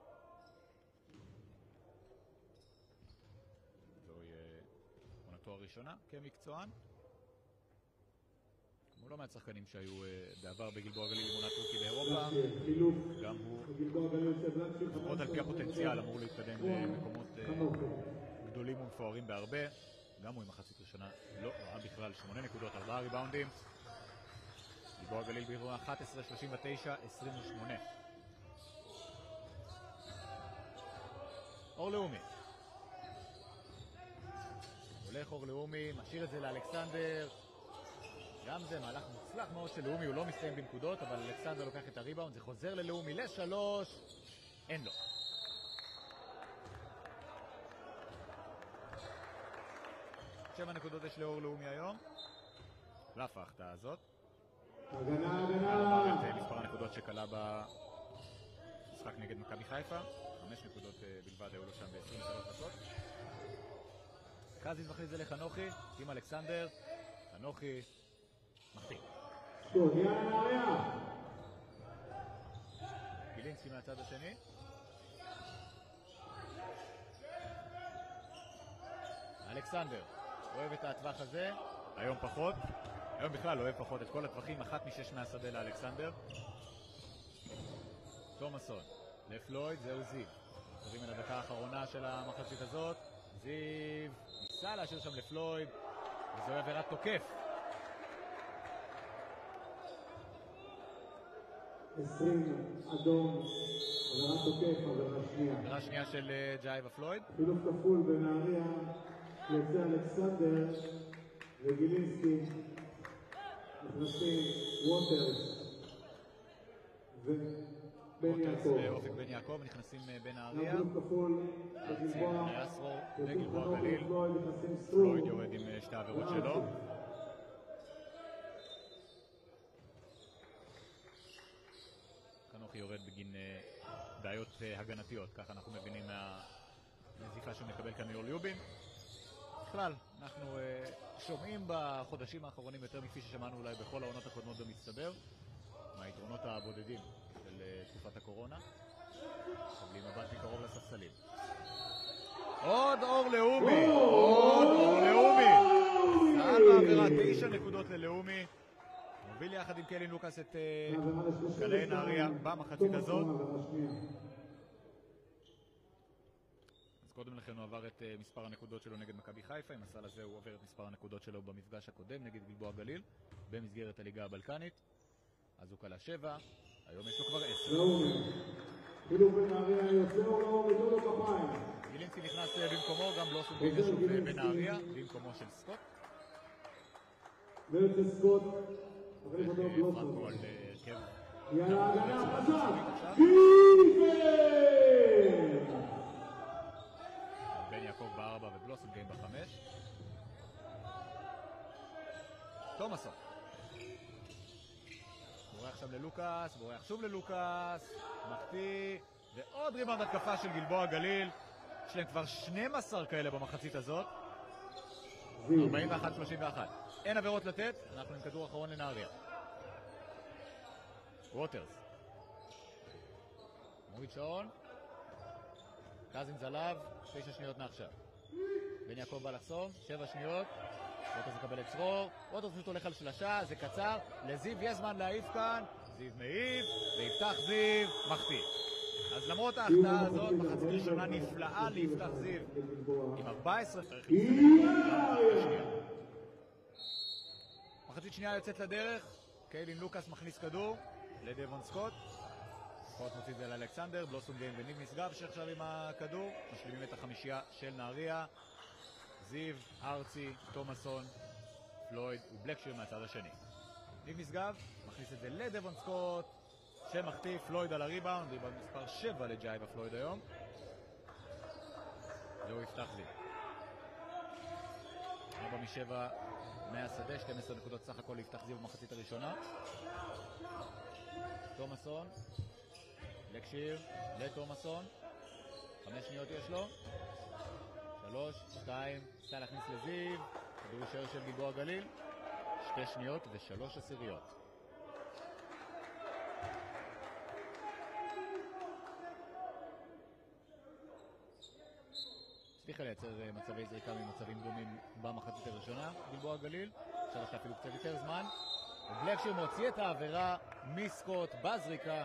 זוהי עונתו הראשונה כמקצוען. כמו לא מעט שחקנים שהיו בעבר בגלבוע גליל עם עונת רוקי באירופה. גם הוא, לפחות על פי הפוטנציאל, אמור להתקדם למקומות גדולים ומפוארים בהרבה. גם הוא עם מחצית ראשונה לא ראה בכלל. 8 נקודות, 4 ריבאונדים. גלבוע גליל ביתרון 11, 39, 28. אור לאומי. הולך אור לאומי, משאיר את זה לאלכסנדר. גם זה מהלך מוצלח מאוד של לאומי, הוא לא מסיים בנקודות, אבל אלכסנדר לוקח את הריבאונד, זה חוזר ללאומי ל3, אין לו. שבע נקודות יש לאור לאומי היום. קלף ההחטאה הזאת. הגנה, עבר הגנה. את מספר הנקודות שקלה במשחק נגד מכבי חיפה. 5 נקודות בלבד היו לו שם ב-23 דקות. קזיז מכניס את זה לחנוכי, עם אלכסנדר. חנוכי מחטיא. טוב, יאללה נהריה. גילינסקי מהצד השני. אלכסנדר אוהב את הטווח הזה, היום פחות. היום בכלל אוהב פחות את כל הטווחים, 1 מ-6 מהשדה לאלכסנדר. תומאסון לפלויד, זהו זיו. חוזרים אל הדקה האחרונה של המחצית הזאת. זיו ניסה להשאיר שם לפלויד, וזהו עבירת תוקף. 20 אדום, עבירת תוקף, עבירה שנייה. עבירה שנייה של ג'ייבה פלויד. חילוף כפול בנהריה, יוצא אלכסנדר וגילינסקי, נכנסים ווטרס ובן יעקב. ואופק בן יעקב נכנסים בנהריה. חילוף כפול בגלבוע, יסרו יוצאים בגלבוע חנוך גליל. ופלויד, נכנסים סטרוק. פלויד יורד עם שתי העבירות שלו. חנוכי יורד בגין בעיות הגנתיות, ככה אנחנו מבינים מהנזיפה שמקבל כאן מאור ליובין. בכלל, אנחנו שומעים בחודשים האחרונים יותר מכפי ששמענו אולי בכל העונות הקודמות במצטבר, מהיתרונות הבודדים של תקופת הקורונה. מקבלים מבט מקרוב לספסלים. עוד אור לאומי! עוד אור לאומי! סל בעבירה 9 נקודות ללאומי. מוביל יחד עם קלין לוקאס את גלי נהריה במחצית הזאת. אז קודם לכן הוא עבר את מספר הנקודות שלו נגד מכבי חיפה. עם הסל הזה הוא עובר את מספר הנקודות שלו במפגש הקודם נגד גלבוע גליל במסגרת הליגה הבלקנית. אז הוא קלה 7, היום יש לו כבר 10. חילוף בנהריה, יוצא אור לאומי, תנו לו כפיים. גילינסקי נכנס במקומו, גם בלוסון ישוב בנהריה במקומו של סקוט. ויוצא סקוט, אחרי אותו בלוסון. פרנקו על הרכב. יאללה, הגנה, חזק! גיפן! בן יעקב ב4 ובלוסון גיים ב5. תומאסון בורח שם ללוקאס, בורח שוב ללוקאס, מחטיא, ועוד ריבאונד התקפה של גלבוע גליל. יש להם כבר 12 כאלה במחצית הזאת. 41-31. אין עבירות לתת, אנחנו עם כדור אחרון לנהריה. ווטרס מוריד שעון, קזינס עליו, 9 שניות מעכשיו. בן יעקב בא לחסום, 7 שניות. ווטרס מקבל את צרור, ווטרס פשוט הולך על שלשה, זה קצר, לזיו יש זמן להעיף כאן, זיו מעיף, ויפתח זיו, מחטיא. אז למרות ההחטאה הזאת, מחצית ראשונה נפלאה ליפתח זיו, עם 14 צריך מחצית שנייה יוצאת לדרך, קיילין לוקאס מכניס כדור לדבון סקוט. סקוט מוציא את זה לאלכסנדר, בלוסון גיים וניב משגב שעכשיו עם הכדור, משלימים את החמישייה של נהריה. זיו, ארצי, תומאסון, פלויד ובלקשיר מהצד השני. ניב משגב מכניס את זה לדבון סקוט, שמחטיא, פלויד על הריבאונד, ריבאונד מספר 7 לג'ייבה פלויד היום. זהו יפתח זיו. 4 מ-7 מהשדה, 12 נקודות סך הכל יפתח זיו במחצית הראשונה. תומאסון, בלקשיר לתומאסון, 5 שניות יש לו. 3, 2, ניסה להכניס לזיו, כדור יישאר של גלבוע גליל, 2 שניות ו3 עשיריות. הצליחה לייצר מצבי זריקה ממצבים דומים במחצית הראשונה, גלבוע גליל, עכשיו יש אפילו קצת יותר זמן, ובלקשיר מוציא את העבירה מסקוט בזריקה,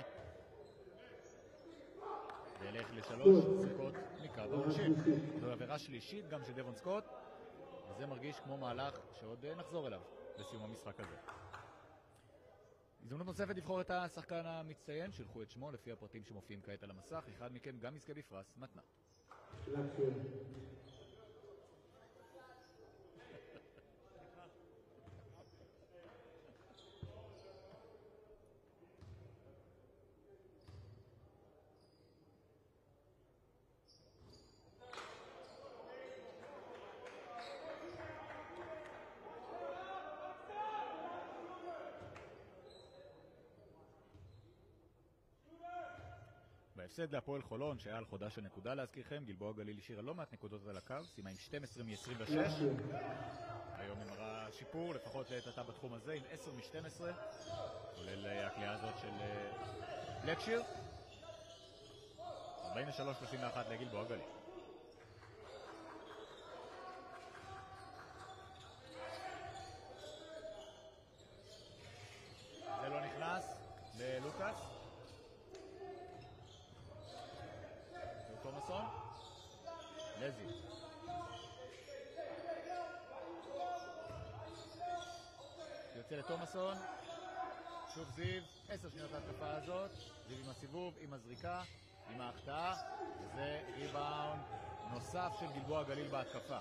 וילך לשלוש זריקות מקו העונשין. זו עבירה שלישית גם של דבון סקוט, וזה מרגיש כמו מהלך שעוד נחזור אליו בסיום המשחק הזה. הזדמנות נוספת לבחור את השחקן המצטיין, שילחו את שמו לפי הפרטים שמופיעים כעת על המסך. אחד מכם גם יזכה בפרס מתנה. בהפסד להפועל חולון, שהיה על חודה של נקודה להזכירכם, גלבוע גליל השאירה לא מעט נקודות על הקו, סיימה עם 12 מ-26. היום היא מראה שיפור, לפחות לעת עתה בתחום הזה, עם 10 מ-12, כולל הקליעה הזאת של בלקשיר. 43-31 לגלבוע גליל. זה לא נכנס ללוקאס. תומאסון, לזי. יוצא לתומאסון, שוב זיו, 10 שניות להתקפה הזאת, זיו עם הסיבוב, עם הזריקה, עם ההחטאה, וזה ריבאונד נוסף של גלבוע גליל בהתקפה.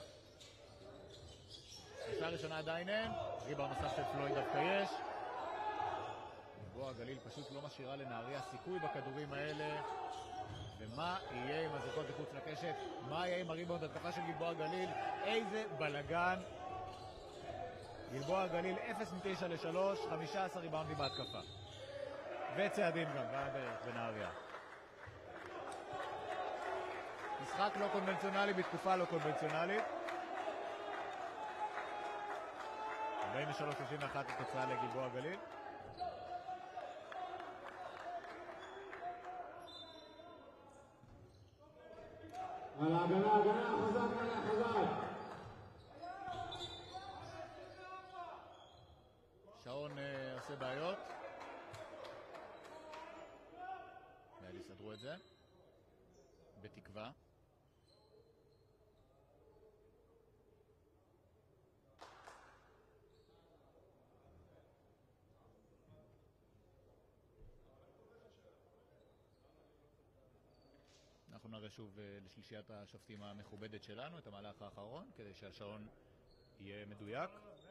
השעה הראשונה עדיין אין, ריבאונד נוסף של פלויד דווקא יש. גלבוע גליל פשוט לא משאירה לנהריה סיכוי בכדורים האלה. ומה יהיה עם הזריקות מחוץ לקשת? מה יהיה עם הריבאונד התקפה של גלבוע גליל? איזה בלגן. גלבוע גליל 0 מ-9 ל-3, 15 ריבאונדים בהתקפה. וצעדים גם, בערך בנהריה. משחק לא קונבנציונלי בתקופה לא קונבנציונלית. 43-31 התוצאה לגלבוע גליל. על ההגנה, הגנה, חזק. שעון עושה בעיות. ואלה יסדרו את זה. בתקווה. אנחנו נראה שוב לשלישיית השופטים המכובדת שלנו את המהלך האחרון כדי שהשעון יהיה מדויק.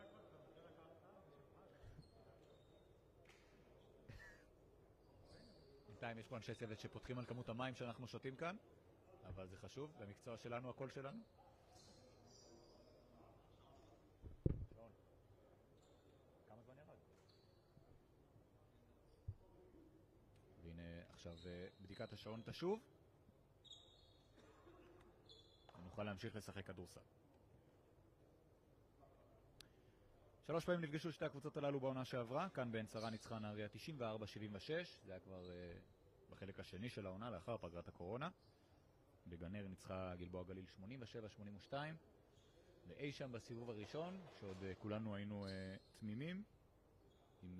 בינתיים יש פה אנשי צוות שפותחים על כמות המים שאנחנו שותים כאן, אבל זה חשוב, במקצוע שלנו, הקול שלנו. שעון. כמה זמן ירד? והנה עכשיו בדיקת השעון תשוב. ונוכל להמשיך לשחק כדורסל. 3 פעמים נפגשו שתי הקבוצות הללו בעונה שעברה. כאן בעין שרה ניצחה נהריה 94-76. זה היה כבר בחלק השני של העונה לאחר פגרת הקורונה. בגנר ניצחה גלבוע גליל 87-82. ואי שם בסיבוב הראשון, שעוד כולנו היינו תמימים, עם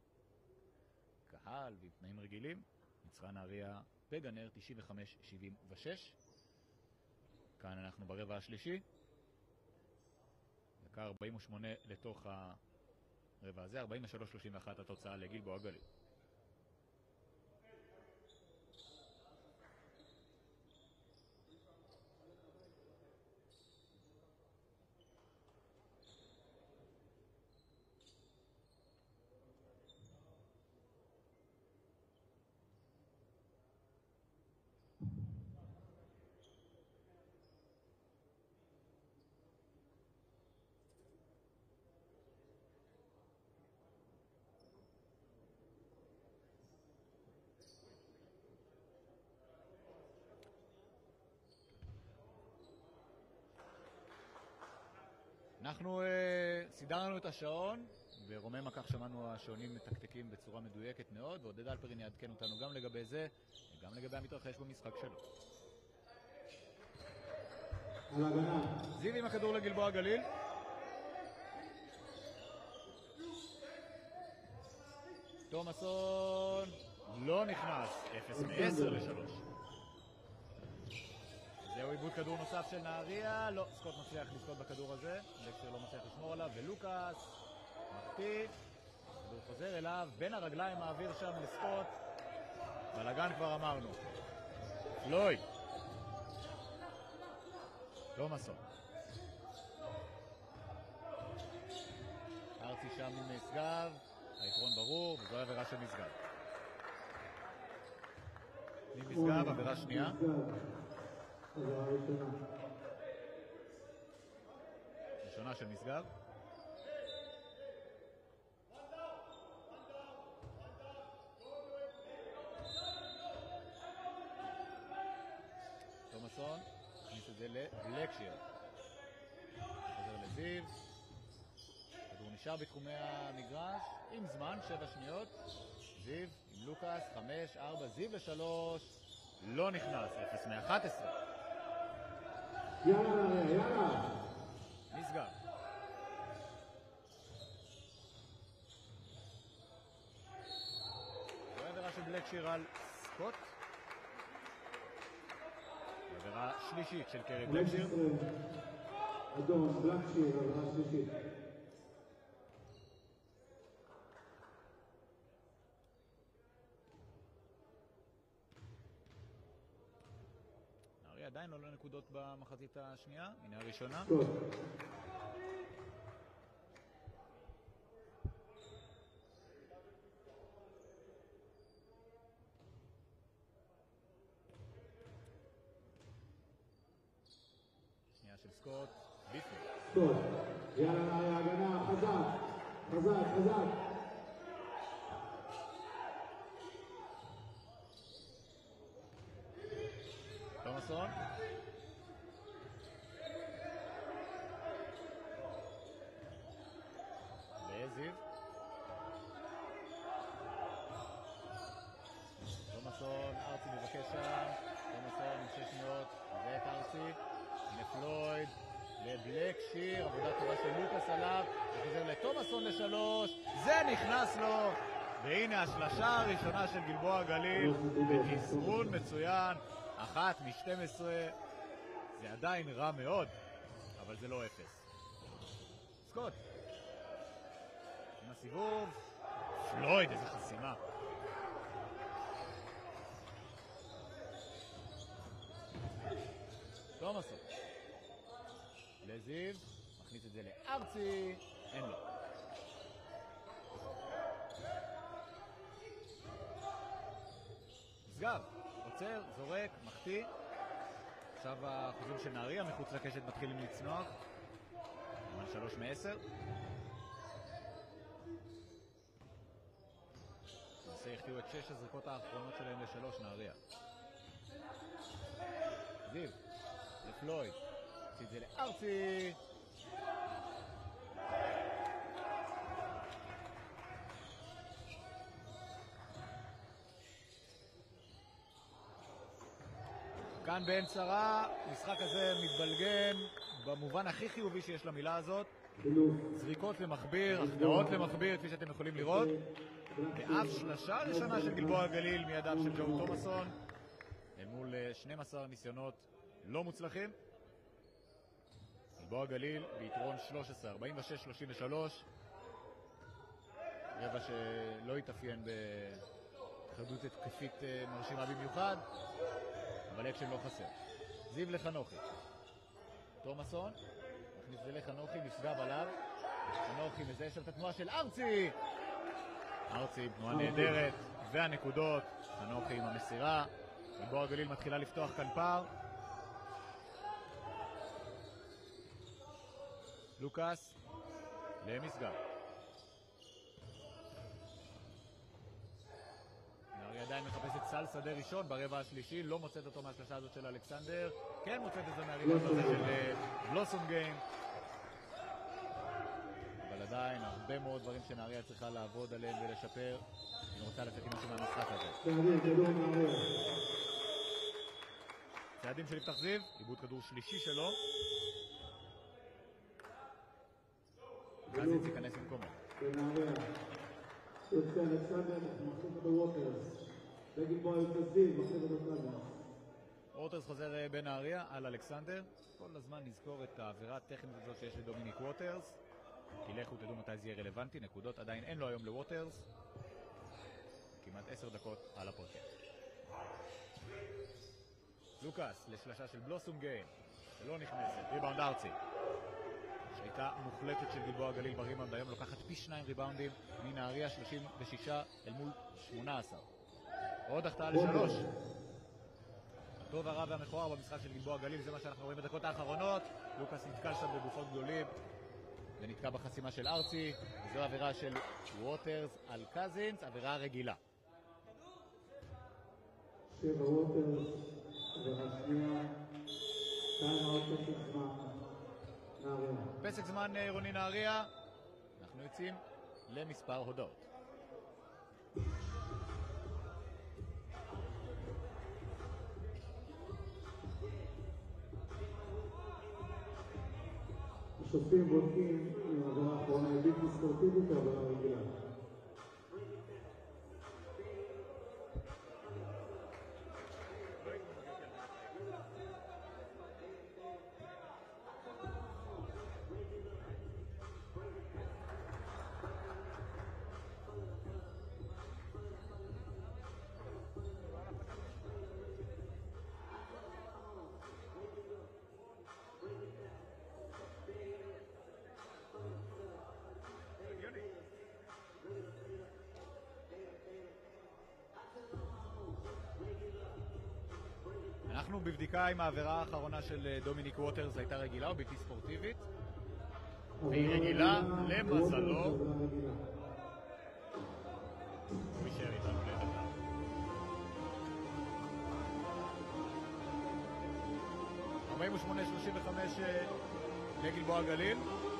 קהל ועם תנאים רגילים, ניצחה נהריה בגנר 95-76. כאן אנחנו ברבע השלישי. דקה 48 לתוך הרבע הזה, 43-31 התוצאה לגלבוע גליל. אנחנו סידרנו את השעון, ורומם הכך שמענו השעונים מתקתקים בצורה מדויקת מאוד, ועודד אלפרין יעדכן אותנו גם לגבי זה, וגם לגבי המתרחש במשחק שלו. על הגנה. זיו עם הכדור לגלבוע גליל. תומאסון לא נכנס, 0 מ-10 ל-3. זהו עיבוד כדור נוסף של נהריה, לא, סקוט מצליח לזכות בכדור הזה, לקסר לא מצליח לשמור עליו, ולוקאס מחטיא, כדור חוזר אליו, בין הרגליים מעביר שם לסקוט, בלגן כבר אמרנו. פלויד, תומאסון, ארצי שם עם משגב, היתרון ברור, וזו עבירה של משגב. ממשגב, עבירה שנייה. ראשונה של משגב. תומאסון, הכניס את זה לבלקשיר. חוזר לזיו. כדור נשאר בתחומי המגרש, עם זמן, 7 שניות. זיו עם לוקאס, 5, 4, זיו ל3. לא נכנס, 0 מ-11. יאללה. נסגר. זו עבירה של בלקשיר על סקוט. עבירה שלישית של קרי בלקשיר. אדום, בלקשיר, עבירה שלישית. נהריה עדיין לא נקודות במחצית השנייה, הנה הראשונה. טוב. שנייה של סקוט, ביפני. טוב. יאללה, הגנה, חזק. תומאסון. לזיו. תומאסון, ארצי מבקש שם. תומאסון עם 6 שניות, ואת ארצי. הנה פלויד. לבלקשיר, עבודה טובה של לוקאס עליו. וחוזר לתומאסון ל3. זה נכנס לו. והנה השלשה הראשונה של גלבוע גליל. בתזמון מצוין. 1 מ-12. זה עדיין רע מאוד, אבל זה לא 0. סקוט. עם הסיבוב. פלויד, איזה חסימה. תומאסון. לזיו. מכניס את זה לארצי. אין לו. סגר. עוצר, זורק, מחטיא. עכשיו האחוזים של נהריה מחוץ לקשת מתחילים לצנוח. 3 מ-10. למעשה החטיאו את 6 הזריקות האחרונות שלהם ל3 נהריה. זיו, לפלויד. עושה את זה לארצי. כאן באין צרה, משחק הזה מתבלגן במובן הכי חיובי שיש למילה הזאת. זריקות למכביר, החטאות למכביר, כפי שאתם יכולים לראות. ואף שלשה ראשונה של גלבוע גליל מידיו של ג'ו תומאסון, אל מול 12 ניסיונות לא מוצלחים. גלבוע גליל ביתרון 13, 46-33. רבע שלא התאפיין בחדות התקפית מרשימה במיוחד. אבל אקשן לא חסר. זיו לחנוכי. תומאסון. מכניס זה לחנוכי, נפגע בלב. חנוכי מזהה שם את התנועה של ארצי. ארצי, תנועה נהדרת. והנקודות. חנוכי עם המסירה. גלבוע גליל מתחילה לפתוח כאן פער. לוקאס. למסגר. עדיין מחפשת סל שדה ראשון ברבע השלישי, לא מוצאת אותו מהשלשה הזאת של אלכסנדר, כן מוצאת את זה מהריבון הזה של בלוסום גיים, אבל עדיין הרבה מאוד דברים שנהריה צריכה לעבוד עליהם ולשפר. אני רוצה לצאת עם משהו מהמשחק הזה. צעדים של יפתח זיו, איבוד כדור שלישי שלו. קזינץ ייכנס במקומו. יוצא אלכסנדר, מחליף את הווטרס. בגלבוע יוצא זיו, מחליף את הקזינץ. ווטרס חוזר בנהריה על אלכסנדר. כל הזמן נזכור את העבירה הטכנית הזאת שיש לדומיניק ווטרס. תלכו תדעו מתי זה יהיה רלוונטי. נקודות עדיין אין לו היום לווטרס. כמעט 10 דקות על הפרקט. לוקאס לשלשה של בלוסום גיים. שלא נכנסת. ריבאונד ארצי. שליטה מוחלטת של גלבוע גליל בריבאונד. היום לוקחת פי 2 ריבאונדים מנהריה, 36 אל מול 18. עוד החטאה ל3. הטוב הרע והמכוער במשחק של גלבוע גליל, זה מה שאנחנו רואים בדקות האחרונות. לוקאס נתקל שם בגופות גדולים ונתקע בחסימה של ארצי. זו עבירה של ווטרס על קזינץ, עבירה רגילה. 7 ווטרס, עבירה שנייה. טיימאוט פסק זמן נהריה. פסק זמן עירוני נהריה. אנחנו יוצאים למספר הודעות. השופטים בודקים אם העבירה האחרונה היא בלתי ספורטיבית או עבירה רגילה. אנחנו בבדיקה אם העבירה האחרונה של דומיניק ווטרס הייתה רגילה או בלתי ספורטיבית. והיא רגילה, למזלו. הוא יישאר איתנו לדקה. ב-48-35 לגלבוע גליל.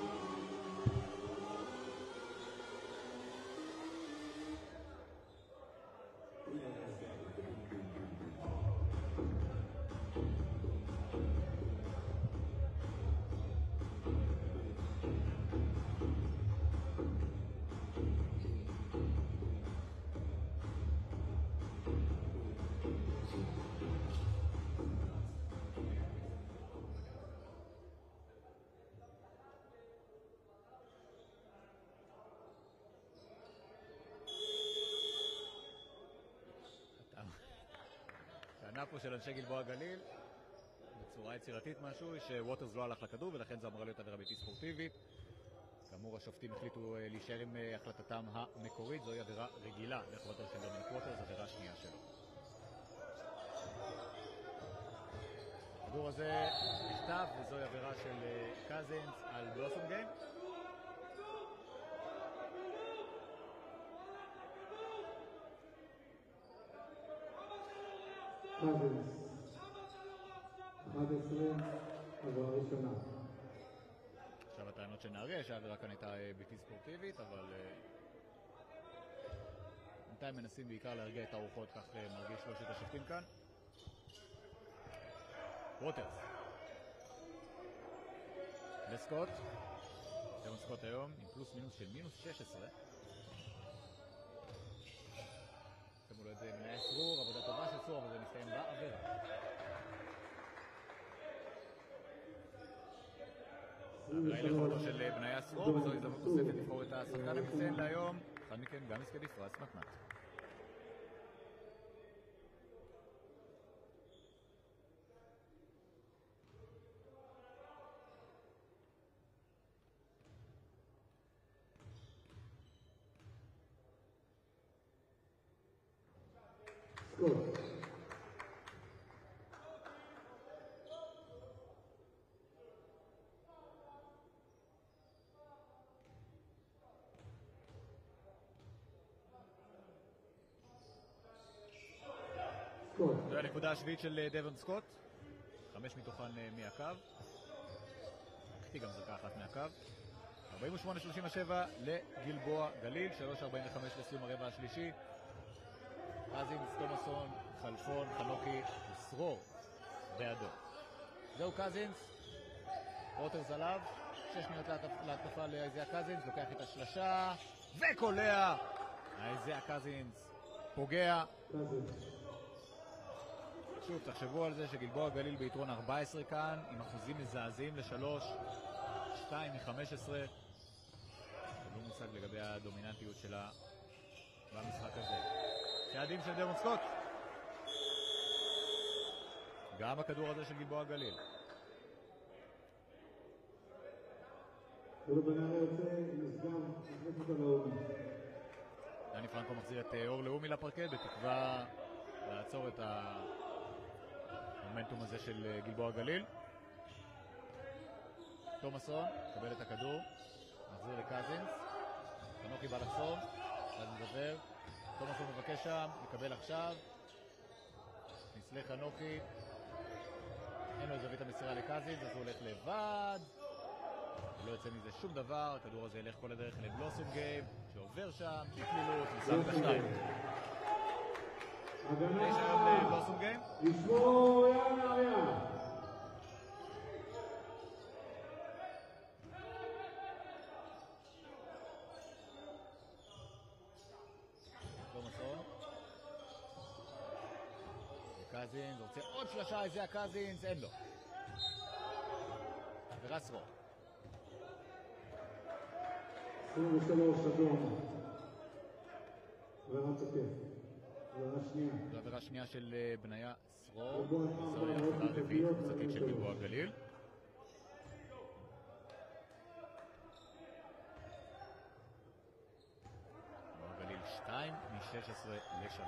טענה פה של אנשי גלבוע גליל בצורה יצירתית משהו שווטרס לא הלך לכדור ולכן זה אמורה להיות עבירה בלתי ספורטיבית. כאמור השופטים החליטו להישאר עם החלטתם המקורית. זוהי עבירה רגילה לחובתו של דומיניק ווטרס, עבירה שנייה שלו. הכדור הזה נכתב וזוהי עבירה של קזינס על בלוסום גיים. קזינס 11, עבירה ראשונה. עכשיו הטענות של נהריה שהעבירה כאן הייתה בלתי ספורטיבית, אבל בינתיים מנסים בעיקר להרגיע את הרוחות, כך מרגיש שלושת השופטים כאן. ווטרס לסקוט. דבון סקוט היום עם פלוס מינוס של מינוס 16. שמו לו את זה מנהל סרור, עבודה טובה של סרור, אבל זה מסתיים בעבירה. העבירה היא לכבודו של בניה סרור, וזו הזדמנות נוספת לבחור את השחקן המצטיין להיום. אחד מכן גם יזכה בפרס מתנת. סקוט. זו הנקודה השביעית של דבון סקוט. 5 מתוכן מהקו. קחתי גם זרקה אחת מהקו. 48-37 לגלבוע גליל. 3:45 לסיום הרבע השלישי. קזינס, תומאסון, חלפון, חנוכי וסרור באדום. זהו קזינס. ווטרס עליו. 6 שניות להתקפה לאיזיה קזינס. לוקח את השלשה וקולע. איזיה קזינס פוגע. שוב, תחשבו על זה שגלבוע גליל ביתרון 14 כאן, עם אחוזים מזעזעים ל3, 2 מ-15. לא מושג לגבי הדומיננטיות שלה במשחק הזה. צעדים של דבון סקוט. גם הכדור הזה של גלבוע גליל. דני פרנקו מחזיר את אור לאומי לפרקט בתקווה לעצור את המומנטום הזה של גלבוע גליל. תומאסון קבל את הכדור, מחזיר לקזינס. חנוכי בא לחסום, קזינס עובר. תומאסון מבקש שם, מקבל עכשיו. נסלה חנוכי. אין ממנו, זווית המסירה לקזינס, אז הוא הולך לבד. לא יוצא מזה שום דבר, הכדור הזה ילך כל הדרך לבלוסום גיים, שעובר שם, בקלילות, ושם את השתיים. יש היום לבלוסום גיים? לשמור יד נהריה. תומאסון. קזינס, רוצה עוד שלושה, זה הקזינס, אין לו. ורסרו. 23 אדום. עבירה תוקף. עבירה שנייה. זו עבירה שנייה של בניה סרור. זוהי עבירה רביעית קבוצתית של גלבוע גליל. גלבוע גליל 2 מ-16 ל-3.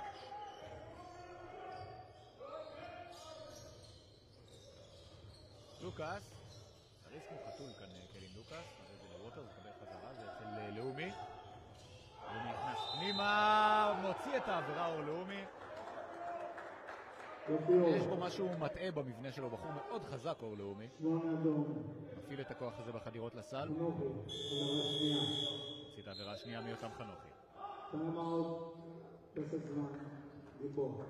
לוקאס. הריס כמו חתול כאן קלין לוקאס. זה לווטר, זה קבל חזרה, זה אצל לאומי. לאומי נכנס פנימה, מוציא את העבירה אור לאומי. יש בו משהו מטעה במבנה שלו, בחור מאוד חזק אור לאומי. 8 אדום. מפעיל את הכוח הזה בחדירות לסל. חנוכי, עבירה שנייה. מוציא את העבירה השנייה מיותם חנוכי. טיים אאוט, פסק זמן, גלבוע.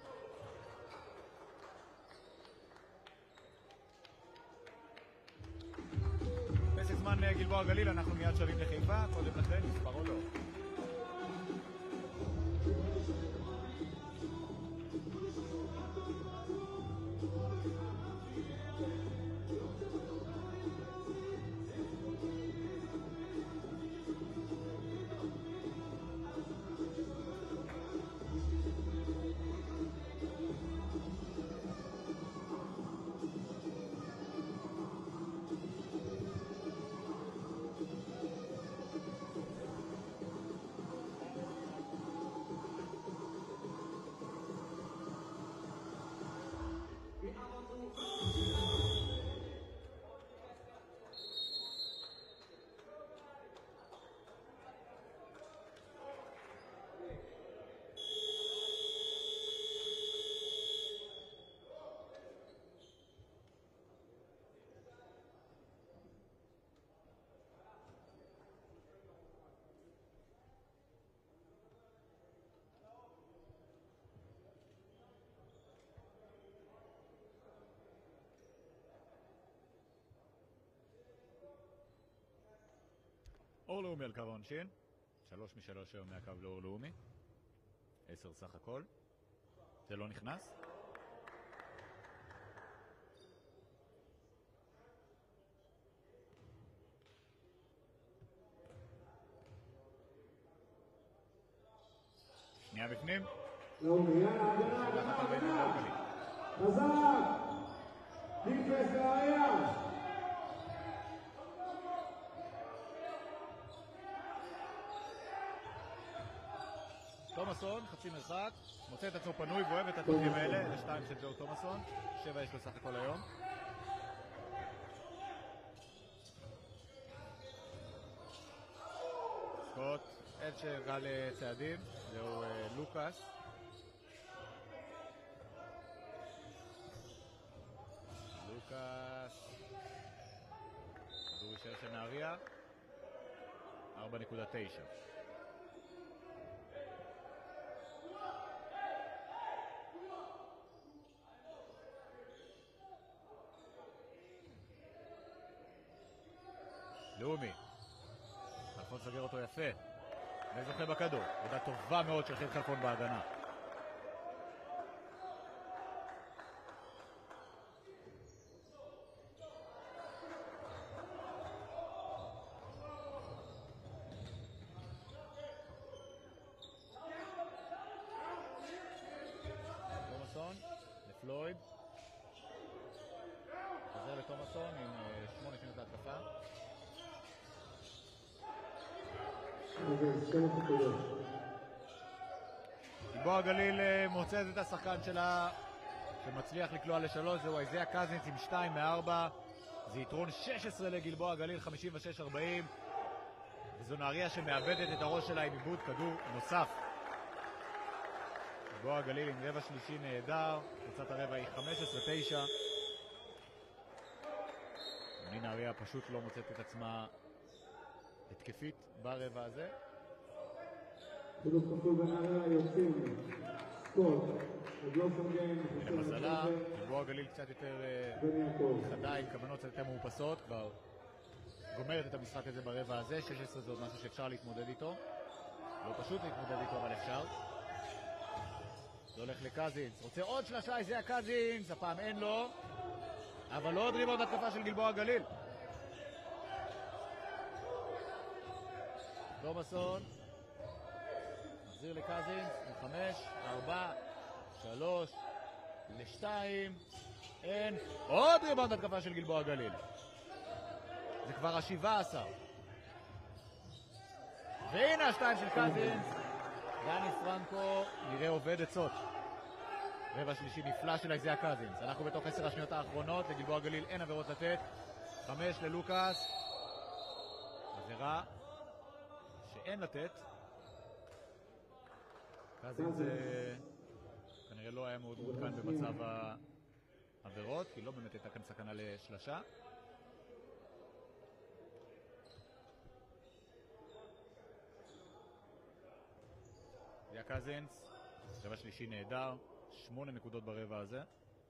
פסק זמן גלבוע גליל, אנחנו מיד שבים לחיפה, קודם לכן מספר או לא. אור לאומי על קו העונשין, 3 מ-3 היום מהקו לאור לאומי, 10 סך הכל, זה לא נכנס. שנייה בפנים. לאומי, יאללה, הגנה. חזק! דיקפס נהריה! תומאסון, חצי מרחק, מוצא את עצמו פנוי ואוהב את הטובים האלה, אלה 2 של ג'ו תומאסון, 7 יש לו סך הכל היום. סקוט, עד שגל צעדים, זהו לוקאס. לוקאס, כדור יישאר של נהריה, 4.9. לאומי, חלפון סגר אותו יפה, וזוכה בכדור, עבודה טובה מאוד של חיל חלפון בהגנה. תומאסון, לפלויד, חוזר לתומאסון עם 8 שניות להתקפה. גלבוע גליל מוצאת את השחקן שלה שמצליח לקלוע ל3, זהו איזיה קזינס עם 2 מ-4, זה יתרון 16 לגלבוע גליל, 56-40, וזו נהריה שמאבדת את הראש שלה עם עיבוד כדור נוסף. גלבוע גליל עם רבע שלישי נהדר, קבוצת הרבע היא 15-9, נהריה פשוט לא מוצאת את עצמה התקפית ברבע הזה. חילוף כפול בנהריה יוצאים סקוט, למזלה, גלבוע גליל קצת יותר חדה עם כוונות קצת יותר מאופסות, כבר גומרת את המשחק הזה ברבע הזה. 16 זה עוד משהו שאפשר להתמודד איתו, לא פשוט להתמודד איתו אבל אפשר. זה הולך לקזינס, רוצה עוד שלושה, זה הקזינס, הפעם אין לו, אבל עוד ריבאונד התקפה של גלבוע גליל. תומאסון מחזיר לקזינס, 5, 4, 3, 2, אין. עוד ריבאונד התקפה של גלבוע גליל, זה כבר ה-17. והנה השתיים של קזינס. דני פרנקו נראה עובד עצות. רבע שלישי נפלא של איזיה קזינס. אנחנו בתוך 10 השניות האחרונות. לגלבוע גליל אין עבירות לתת. 5 ללוקאס. עבירה שאין לתת. קזינס כנראה לא היה מאוד מעודכן במצב העבירות, כי לא באמת הייתה כאן סכנה לשלשה. איזיה קזינס, רבע שלישי נהדר, 8 נקודות ברבע הזה.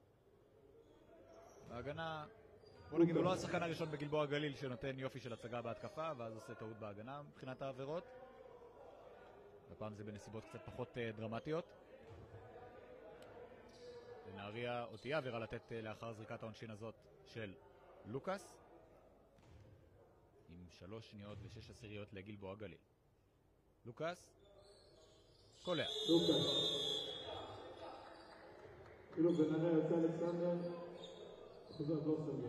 בהגנה, בוא נגיד, הוא לא השחקן הראשון בגלבוע גליל שנותן יופי של הצגה בהתקפה ואז עושה טעות בהגנה מבחינת העבירות. הפעם זה בנסיבות קצת פחות דרמטיות. לנהריה עוד תהיה עבירה לתת לאחר זריקת העונשין הזאת של לוקאס, עם 3 שניות ו6 עשיריות לגלבוע גליל. לוקאס קולע. לוקאס. כאילו בנהריה יוצא אלכסנדר, חוזר דורסון.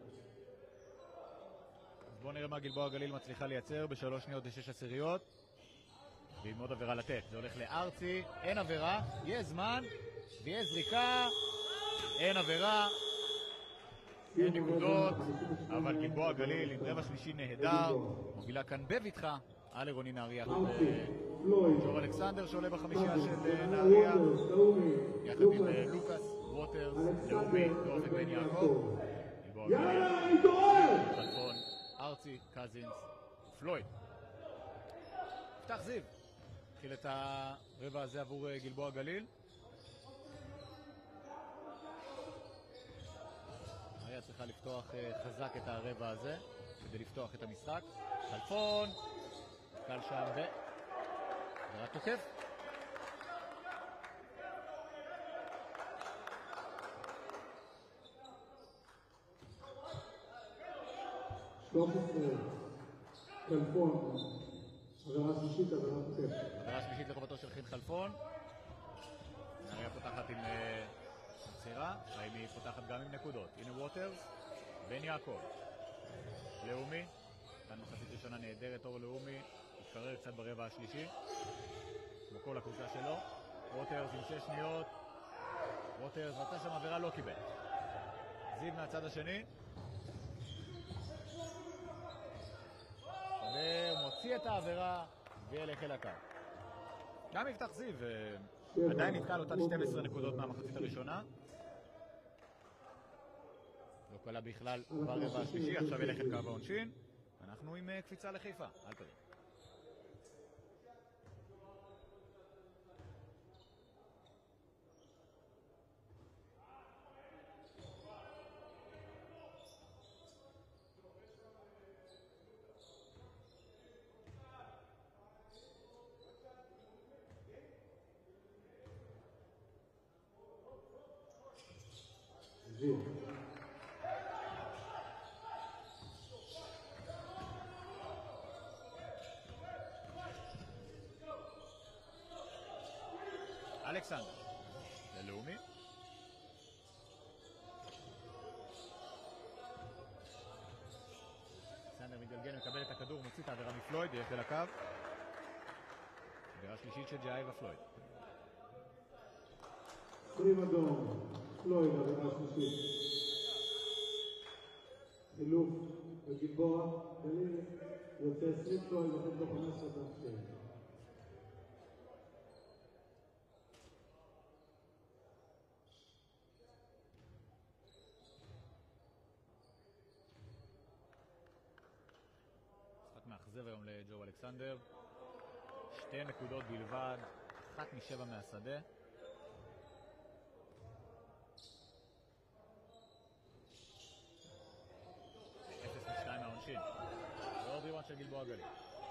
אז בואו נראה מה גלבוע גליל מצליחה לייצר ב3 שניות ו6 עשיריות. ועם עוד עבירה לתת, זה הולך לארצי, אין עבירה, יש זמן, ויש זריקה, אין עבירה, אין נקודות, אבל גלבוע גליל עם רבע שלישי נהדר, מובילה כאן בבטחה על עירוני נהריה. ג'ור אלכסנדר שעולה בחמישייה של נהריה, יחד עם לוקאס, ווטרס, לאומי, דורפק בן יעקב. גלבוע גליל, חלפון, ארצי, קזינס, פלויד. יפתח זיו התחיל את הרבע הזה עבור גלבוע גליל. נהריה צריכה לפתוח חזק את הרבע הזה כדי לפתוח את המשחק. חלפון קל שם ורק תוקף. חלפון, עבירה שלישית, עבירה תוקף. עבירה שלישית לחובתו של חין חלפון. נהריה פותחת עם עצירה, האם היא פותחת גם עם נקודות. הנה ווטרס, בן יעקב, לאומי, כאן מחצית ראשונה נהדרת אור לאומי, התקרר קצת ברבע השלישי, כמו כל הקבוצה שלו. ווטרס עם 6 שניות, ווטרס רצה שם עבירה, לא קיבל. זיו מהצד השני, ומוציא את העבירה וילך אל הקו. גם יפתח זיו עדיין נתקע על אותן 12 נקודות מהמחצית הראשונה. לא קלה בכלל ברבע השלישי, עכשיו ילך אל קו העונשין. אנחנו עם קפיצה לחיפה, אל תראה. זיו. אלכסנדר ללאומי, אלכסנדר מתגלגל, מקבל את הכדור, מוציא את העבירה מפלויד, ילך אל הקו. עבירה שלישית של ג'אי ופלויד. קרים אדום, פלויד, עבירה שלישית. חילוף בגלבוע גליל, יוצא סליפ פלויד, וחד לו 15 דקות. עוזב היום לג'ו אלכסנדר. 2 נקודות בלבד, 1 מ7 מהשדה. מהעונשין. ועוד ריבאונד של גלבוע גליל.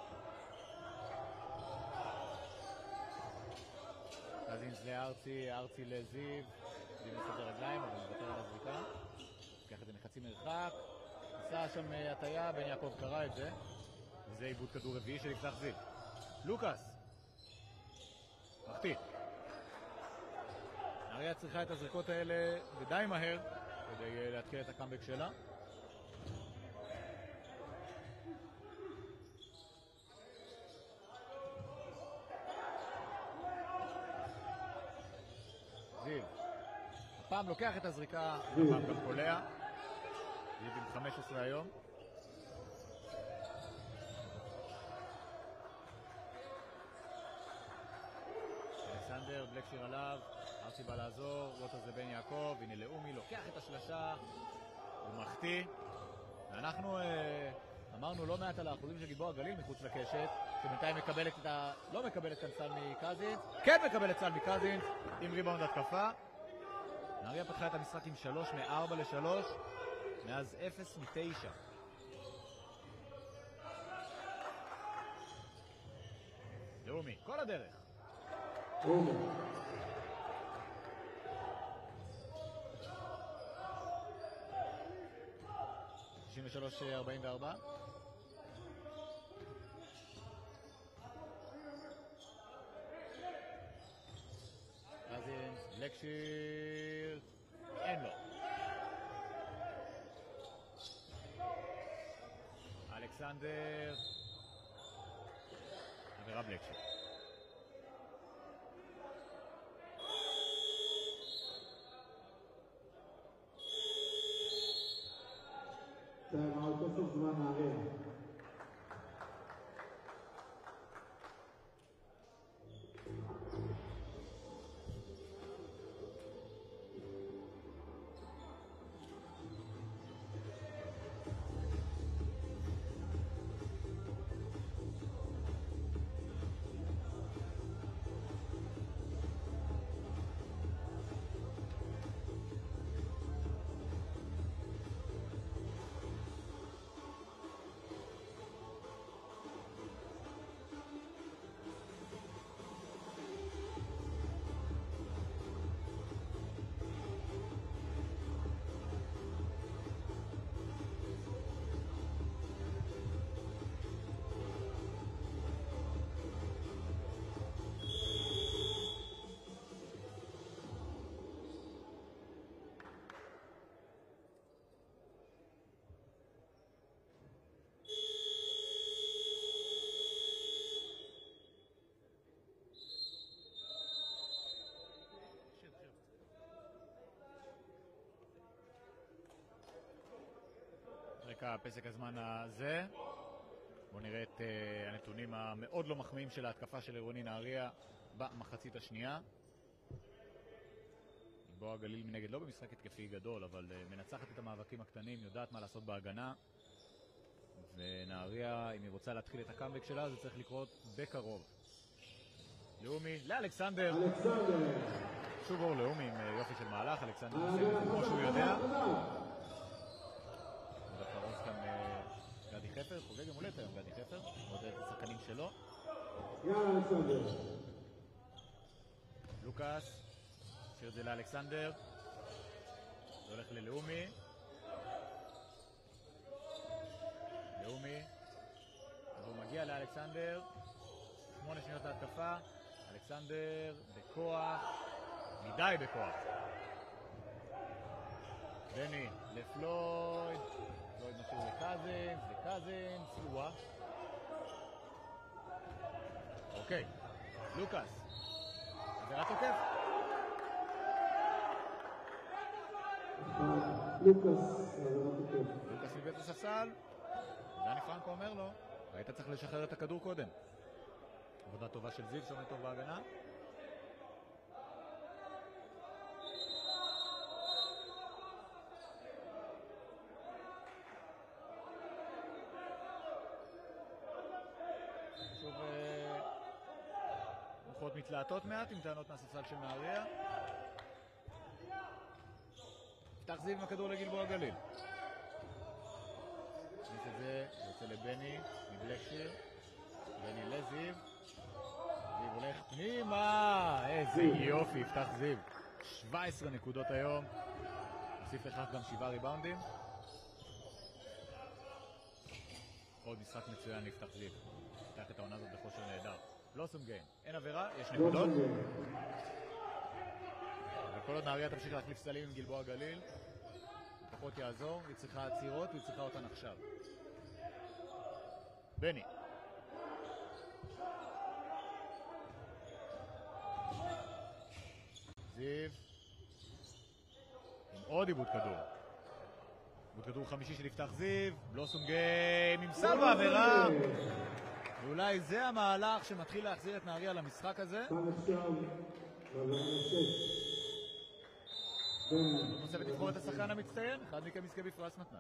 קזינס לארצי, ארצי לזיו. זיו מסדר רגליים, אבל מוותר על הזריקה. לוקח את זה מחצי מרחק. עשה שם הטיה, בן יעקב קרא את זה. וזה עיבוד כדור רביעי של יפתח זיו. לוקאס. מחטיא. נהריה צריכה את הזריקות האלה ודי מהר כדי להתחיל את הקאמבק שלה. זיו. הפעם לוקח את הזריקה, הפעם גם קולע. זיו עם 15 היום. אלכסנדר, בלק שיר עליו, ארצי בא לעזור, ווטר זה בן יעקב, הנה לאומי, לוקח את השלשה, הוא מחטיא. ואנחנו אמרנו לא מעט על האחוזים של גלבוע גליל מחוץ לקשת, שבינתיים מקבלת את לא מקבלת כאן סל מקזינס, כן מקבלת סל מקזינס, עם ריבאונד התקפה. נהריה פתחה את המשחק עם 3 מ-4 ל-3, מאז 0 מ-9. לאומי, כל הדרך. 63-44. קזינס, בלקשיר, אין לו. אלכסנדר, עבירה בלקשיר. תוסף זמן נהריה. רקע פסק הזמן הזה. בואו נראה את הנתונים המאוד לא מחמיאים של ההתקפה של עירוני נהריה במחצית השנייה. גלבוע גליל מנגד לא במשחק התקפי גדול, אבל מנצחת את המאבקים הקטנים, יודעת מה לעשות בהגנה. ונהריה, אם היא רוצה להתחיל את הקאמבק שלה, זה צריך לקרות בקרוב. לאומי, לאלכסנדר. שוב אור לאומי עם יופי של מהלך, אלכסנדר כמו שהוא יודע. ופרוס כאן גדי חפר, חוגג יום הולדת היום גדי חפר, עוד את השחקנים שלו. לוקאס, שיר את זה לאלכסנדר, זה הולך ללאומי. לאומי, אז הוא מגיע לאלכסנדר, 8 שניות להתקפה, אלכסנדר בכוח, מדי בכוח. בני לפלויד, פלויד משאיר לקזינס, וקזינס, וואה. אוקיי, לוקאס, עבירת תוקף. לוקאס מבית הספסל, דני פרנקו אומר לו, היית צריך לשחרר את הכדור קודם. עבודה טובה של זיו, שומע טוב בהגנה. מתלהטות מעט עם טענות מהספסל של נהריה. יפתח זיו עם הכדור לגלבוע גליל. נכנס את זה, יוצא לבני, מבלקשיר. בני לזיו. זיו הולך פנימה! איזה יופי, יפתח זיו. 17 נקודות היום. נוסיף לכך גם 7 ריבאונדים. עוד משחק מצוין ליפתח זיו. יפתח את העונה הזאת בכושר נהדר. בלוסום גיים. אין עבירה, יש נקודות. וכל עוד נהריה תמשיך להחליף סלים עם גלבוע גליל, פחות יעזור, היא צריכה עצירות, היא צריכה אותן עכשיו. בני. זיו. עם עוד עיבוד כדור. עיבוד כדור חמישי של יפתח זיו. בלוסום גיים עם סל בעבירה. ואולי זה המהלך שמתחיל להחזיר את נהריה למשחק הזה. נוספת לבחור את השחקן המצטיין, אחד מכם יזכה בפרס מתנה.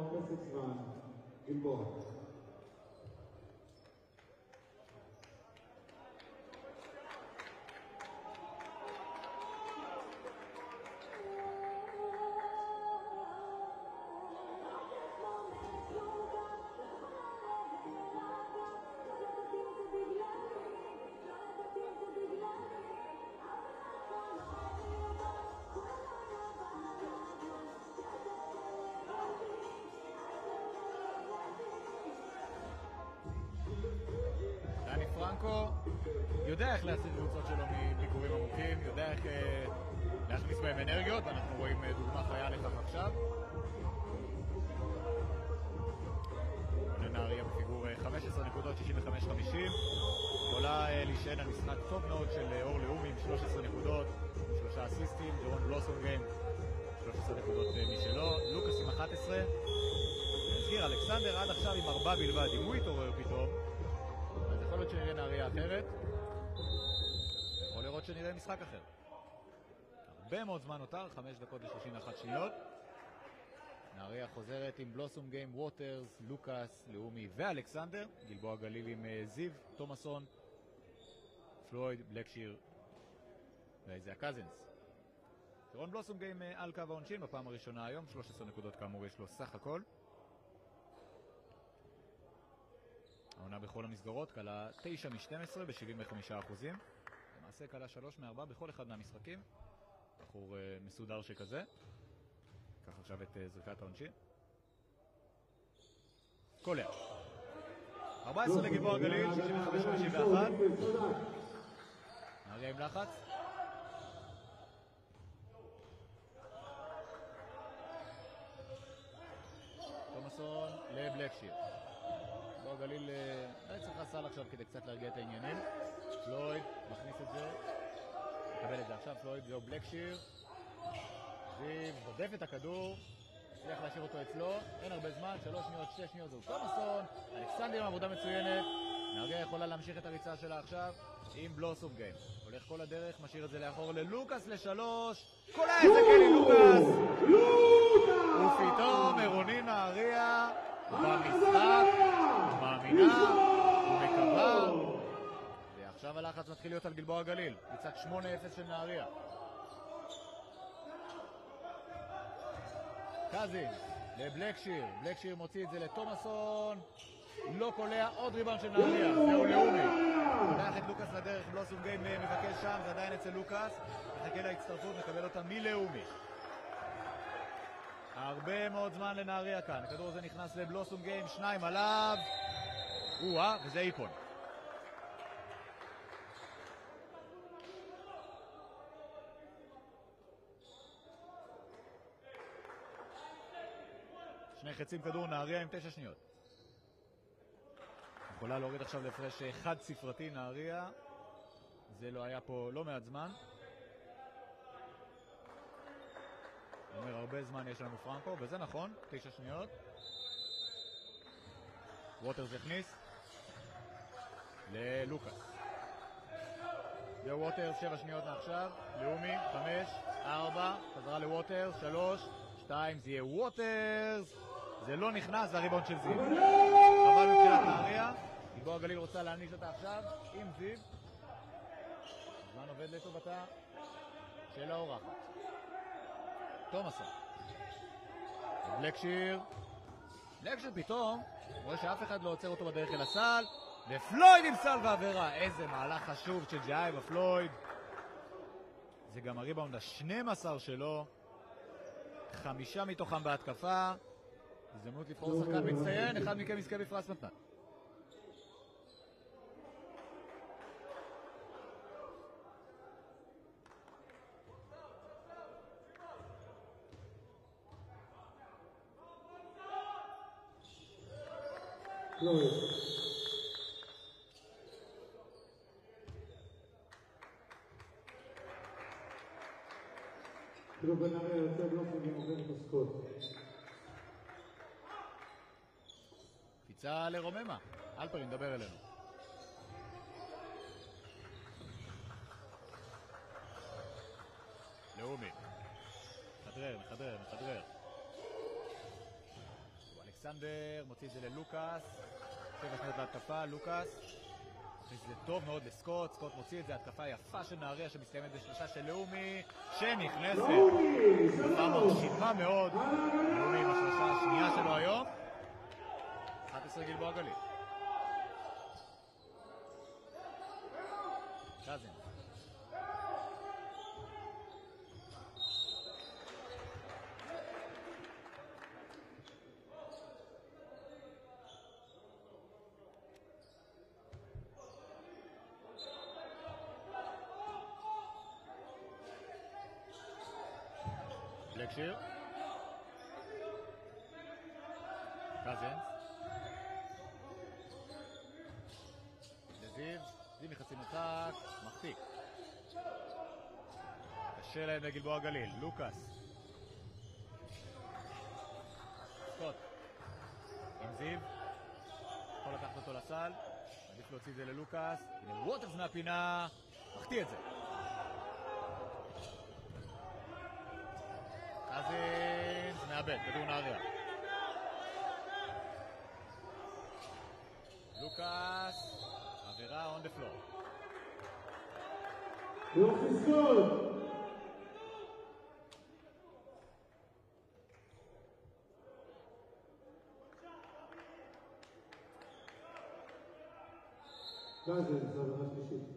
פרנקו יודע איך להציל קבוצות שלו מביקורים עמוקים, יודע איך להכניס בהם אנרגיות, ואנחנו רואים דוגמה חיה לכך עכשיו. נהריה בפיגור 15 נקודות, 65-50. יכולה להישען על משחק טוב מאוד של אור לאומי עם 13 נקודות, 3 אסיסטים, ג'רון בלוסום גיים 13 נקודות משלו, לוקאס עם 11. נזכיר, אלכסנדר עד עכשיו עם 4 בלבד, אם הוא יתעורר פתאום יכול להיות שנראה נהריה אחרת, יכול לראות שנראה משחק אחר. הרבה מאוד זמן נותר, 5 דקות ו31 שניות. נהריה חוזרת עם בלוסום גיים, ווטרס, לוקאס, לאומי ואלכסנדר. גלבוע גליל עם זיו, תומאסון, פלויד, בלקשיר ואיזיה קזינס. שרון בלוסום גיים על קו העונשין בפעם הראשונה היום, 13 נקודות כאמור יש לו סך הכל. העונה בכל המסגרות קלה 9 מ-12 ב-75%. למעשה קלה 3 מ-4 בכל אחד מהמשחקים. בחור מסודר שכזה. קח עכשיו את זריקת העונשין. קולע. 14 לגלבוע גליל, 65-51. נהריה עם לחץ. תומאסון לבלקשיר. גלבוע גליל צריכה סל עכשיו כדי קצת להרגיע את העניינים. פלויד מכניס את זה, מקבל את זה עכשיו. פלויד זהו בלקשיר. זיו בודף את הכדור, הצליח להשאיר אותו אצלו, אין הרבה זמן, 3 שניות, 6 שניות, זהו תומאסון. אלכסנדר עם עבודה מצוינת. נהריה יכולה להמשיך את הריצה שלה עכשיו עם בלוסום גיים. הולך כל הדרך, משאיר את זה לאחור ללוקאס לשלוש. קולע את זה קלי לוקאס! ופתאום עירוני נהריה במשחק, מאמינה ומקווה. ועכשיו הלחץ מתחיל להיות על גלבוע גליל, מצד 8-0 של נהריה. קזין לבלקשיר, בלקשיר מוציא את זה לתומאסון, לא קולע, עוד ריבאונד של נהריה, זהו לאומי. הולך את לוקאס לדרך, בלוסום גיים מבקש שם, זה עדיין אצל לוקאס, מחכה להצטרפות, מקבל אותה מלאומי. הרבה מאוד זמן לנהריה כאן, הכדור הזה נכנס לבלוסום גיים, 2 עליו, וזה איקון. שני חצים כדור, נהריה עם 9 שניות. יכולה להוריד עכשיו להפרש חד ספרתי נהריה. זה לא היה פה לא מעט זמן. אומר הרבה זמן יש לנו פרנקו, וזה נכון, 9 שניות. ווטרס הכניס ללוקאס. זה ווטרס, 7 שניות מעכשיו. לאומי, 5, 4, חזרה לווטרס, 3, 2, זה יהיה ווטרס. זה לא נכנס, זה הריבאונד של זיו. חבל מבחינת נהריה. גלבוע גליל רוצה להעניש אותה עכשיו עם זיו. עובד לטובתה של האורחת. תומאסון. בלקשיר פתאום רואה שאף אחד לא עוצר אותו בדרך אל הסל, ופלויד עם סל ועבירה. איזה מהלך חשוב של ג'אייבה פלויד. זה גם הריבאונד ה-12 שלו, 5 מתוכם בהתקפה. הזדמנות לבחור שחקן מצטיין, אחד מכם יזכה בפרס מתנה. כאילו בנהריה יוצא בלופים ועובר את הסקוט. פיצה לרוממה. אלפרין, דבר אלינו. לאומי. מחדרר. אלכסנדר מוציא את זה ללוקאס. 7 שניות להתקפה, לוקאס. זה טוב מאוד לסקוט, סקוט מוציא את זה, התקפה יפה של נהריה שמסתיימת בשלושה של לאומי שנכנסת. תקפה מרשימה מאוד. לאומי עם השלושה השנייה שלו היום. 11 גלבוע גליל. קזין. בלקשיר. קזינס. זיו מחצי מרחק, מחטיק. קשה להם לגלבוע גליל, לוקאס. סקוט. עם זיו. יכול לקחת אותו לסל. עדיף להוציא את זה ללוקאס. הנה ווטרס מהפינה. מחטיא את זה. קזינס מאבד, כדור נהריה. לוקאס. עבירה on the floor. יופי סקוט! קזינס, עבירה שלישית.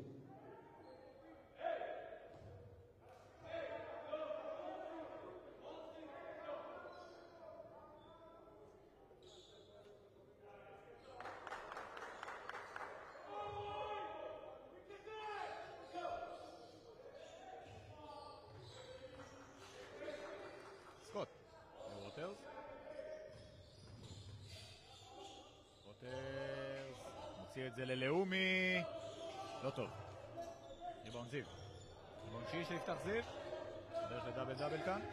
סקוט, ווטרס. מוציא את זה ללאומי. לא טוב. ריבאונד זיו. ריבאונד שיש שיפתח זיו. דרך לדאבל דאבל כאן.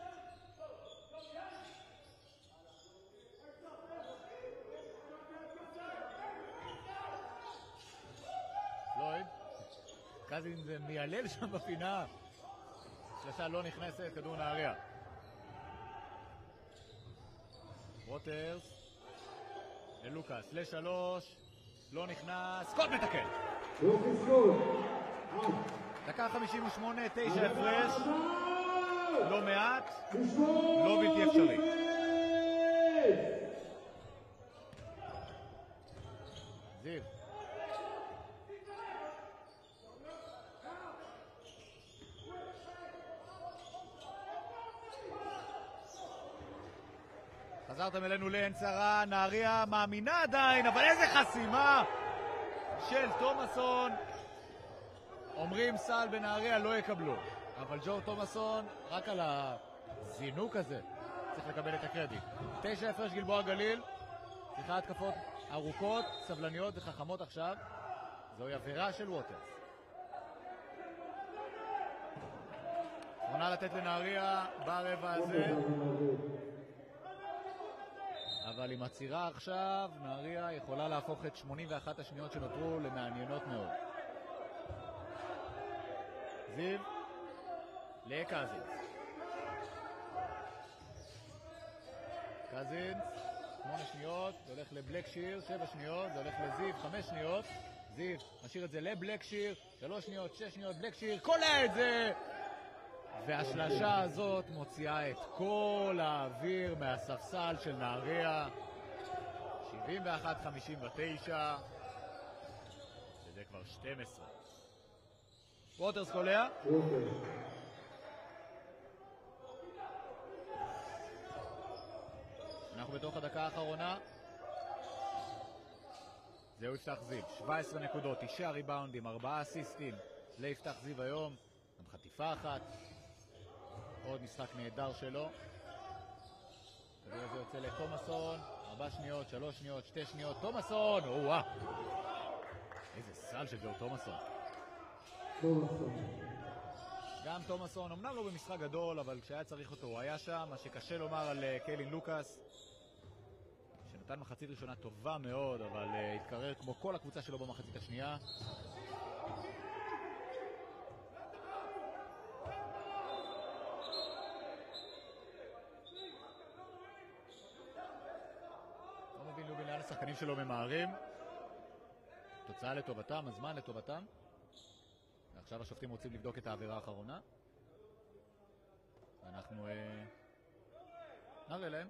פלויד. קזין זה מיילל שם בפינה. שלושה לא נכנסת, כדור נהריה. ווטרס ללוקאס, לשלוש, לא נכנס, סקוט מתקן. דקה 58, 9 הפרש, לא מעט, לא בלתי אפשרי. זיו. חזרתם אלינו לעין צרה, נהריה מאמינה עדיין, אבל איזה חסימה של תומאסון. אומרים סל בנהריה לא יקבלו, אבל ג'ו תומאסון רק על הזינוק הזה צריך לקבל את הקרדיט. 9 הפרש גלבוע גליל, צריכה התקפות ארוכות, סבלניות וחכמות עכשיו. זוהי עבירה של ווטרס. עונה לתת לנהריה ברבע הזה. אבל עם הצירה עכשיו, נהריה יכולה להפוך את 81 השניות שנותרו למעניינות מאוד. זיו לקזינס. קזינס, 8 שניות, זה הולך לבלקשיר, 7 שניות, זה הולך לזיו, 5 שניות. זיו משאיר את זה לבלקשיר, 3 שניות, 6 שניות, בלקשיר קולע את זה! והשלשה הזאת מוציאה את כל האוויר מהספסל של נהריה. 71-59, וזה כבר 12. ווטרס קולע. אנחנו בתוך הדקה האחרונה. זהו יפתח זיו, 17 נקודות, 9 ריבאונדים, 4 אסיסטים ליפתח זיו היום, גם חטיפה אחת. עוד משחק נהדר שלו. כדור הזה יוצא לתומאסון, 4 שניות, 3 שניות, 2 שניות, תומאסון! וואו! איזה סל של ג'ו תומאסון. גם תומאסון, אמנם לא במשחק גדול, אבל כשהיה צריך אותו הוא היה שם. מה שקשה לומר על קיילין לוקאס, שנתן מחצית ראשונה טובה מאוד, אבל התקרר כמו כל הקבוצה שלו במחצית השנייה. לא מבין לובין לאן השחקנים שלו ממהרים. תוצאה לטובתם, הזמן לטובתם. ועכשיו השופטים רוצים לבדוק את העבירה האחרונה. ואנחנו נראה להם.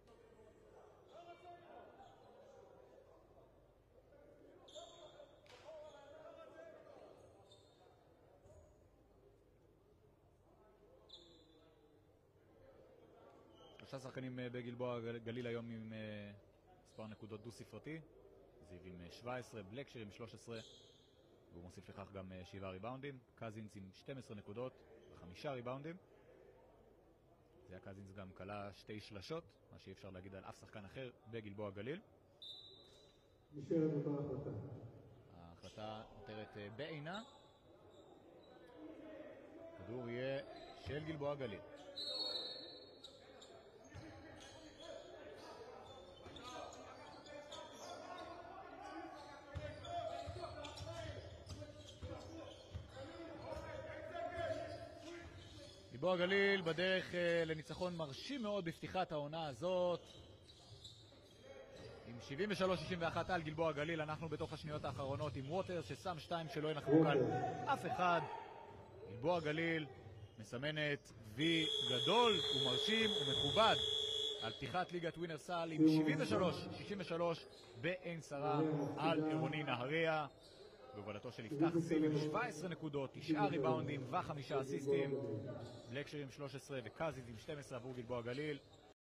שלושה שחקנים בגלבוע גליל היום עם מספר נקודות דו ספרתי. זיו עם 17, בלקשיר עם 13, והוא מוסיף לכך גם 7 ריבאונדים. קזינס עם 12 נקודות ו5 ריבאונדים. זה הקזינס גם קלה 2 שלשות, מה שאי אפשר להגיד על אף שחקן אחר בגלבוע גליל. נשארת אותה החלטה. ההחלטה נותרת בעינה. כדור יהיה של גלבוע גליל. גלבוע גליל בדרך לניצחון מרשים מאוד בפתיחת העונה הזאת. עם 73-61 על גלבוע גליל. אנחנו בתוך השניות האחרונות עם ווטרס ששם 2 שלא ינחמו כאן אף אחד. גלבוע גליל מסמנת וי גדול ומרשים ומכובד על פתיחת ליגת ווינר סל עם 73-63 בעין שרה על עירוני נהריה. בהובלתו של יפתח זיו עם 17 נקודות, 9 ריבאונדים ו5 אסיסטים. בלקשיר עם 13 וקזיז עם 12 עבור גלבוע גליל.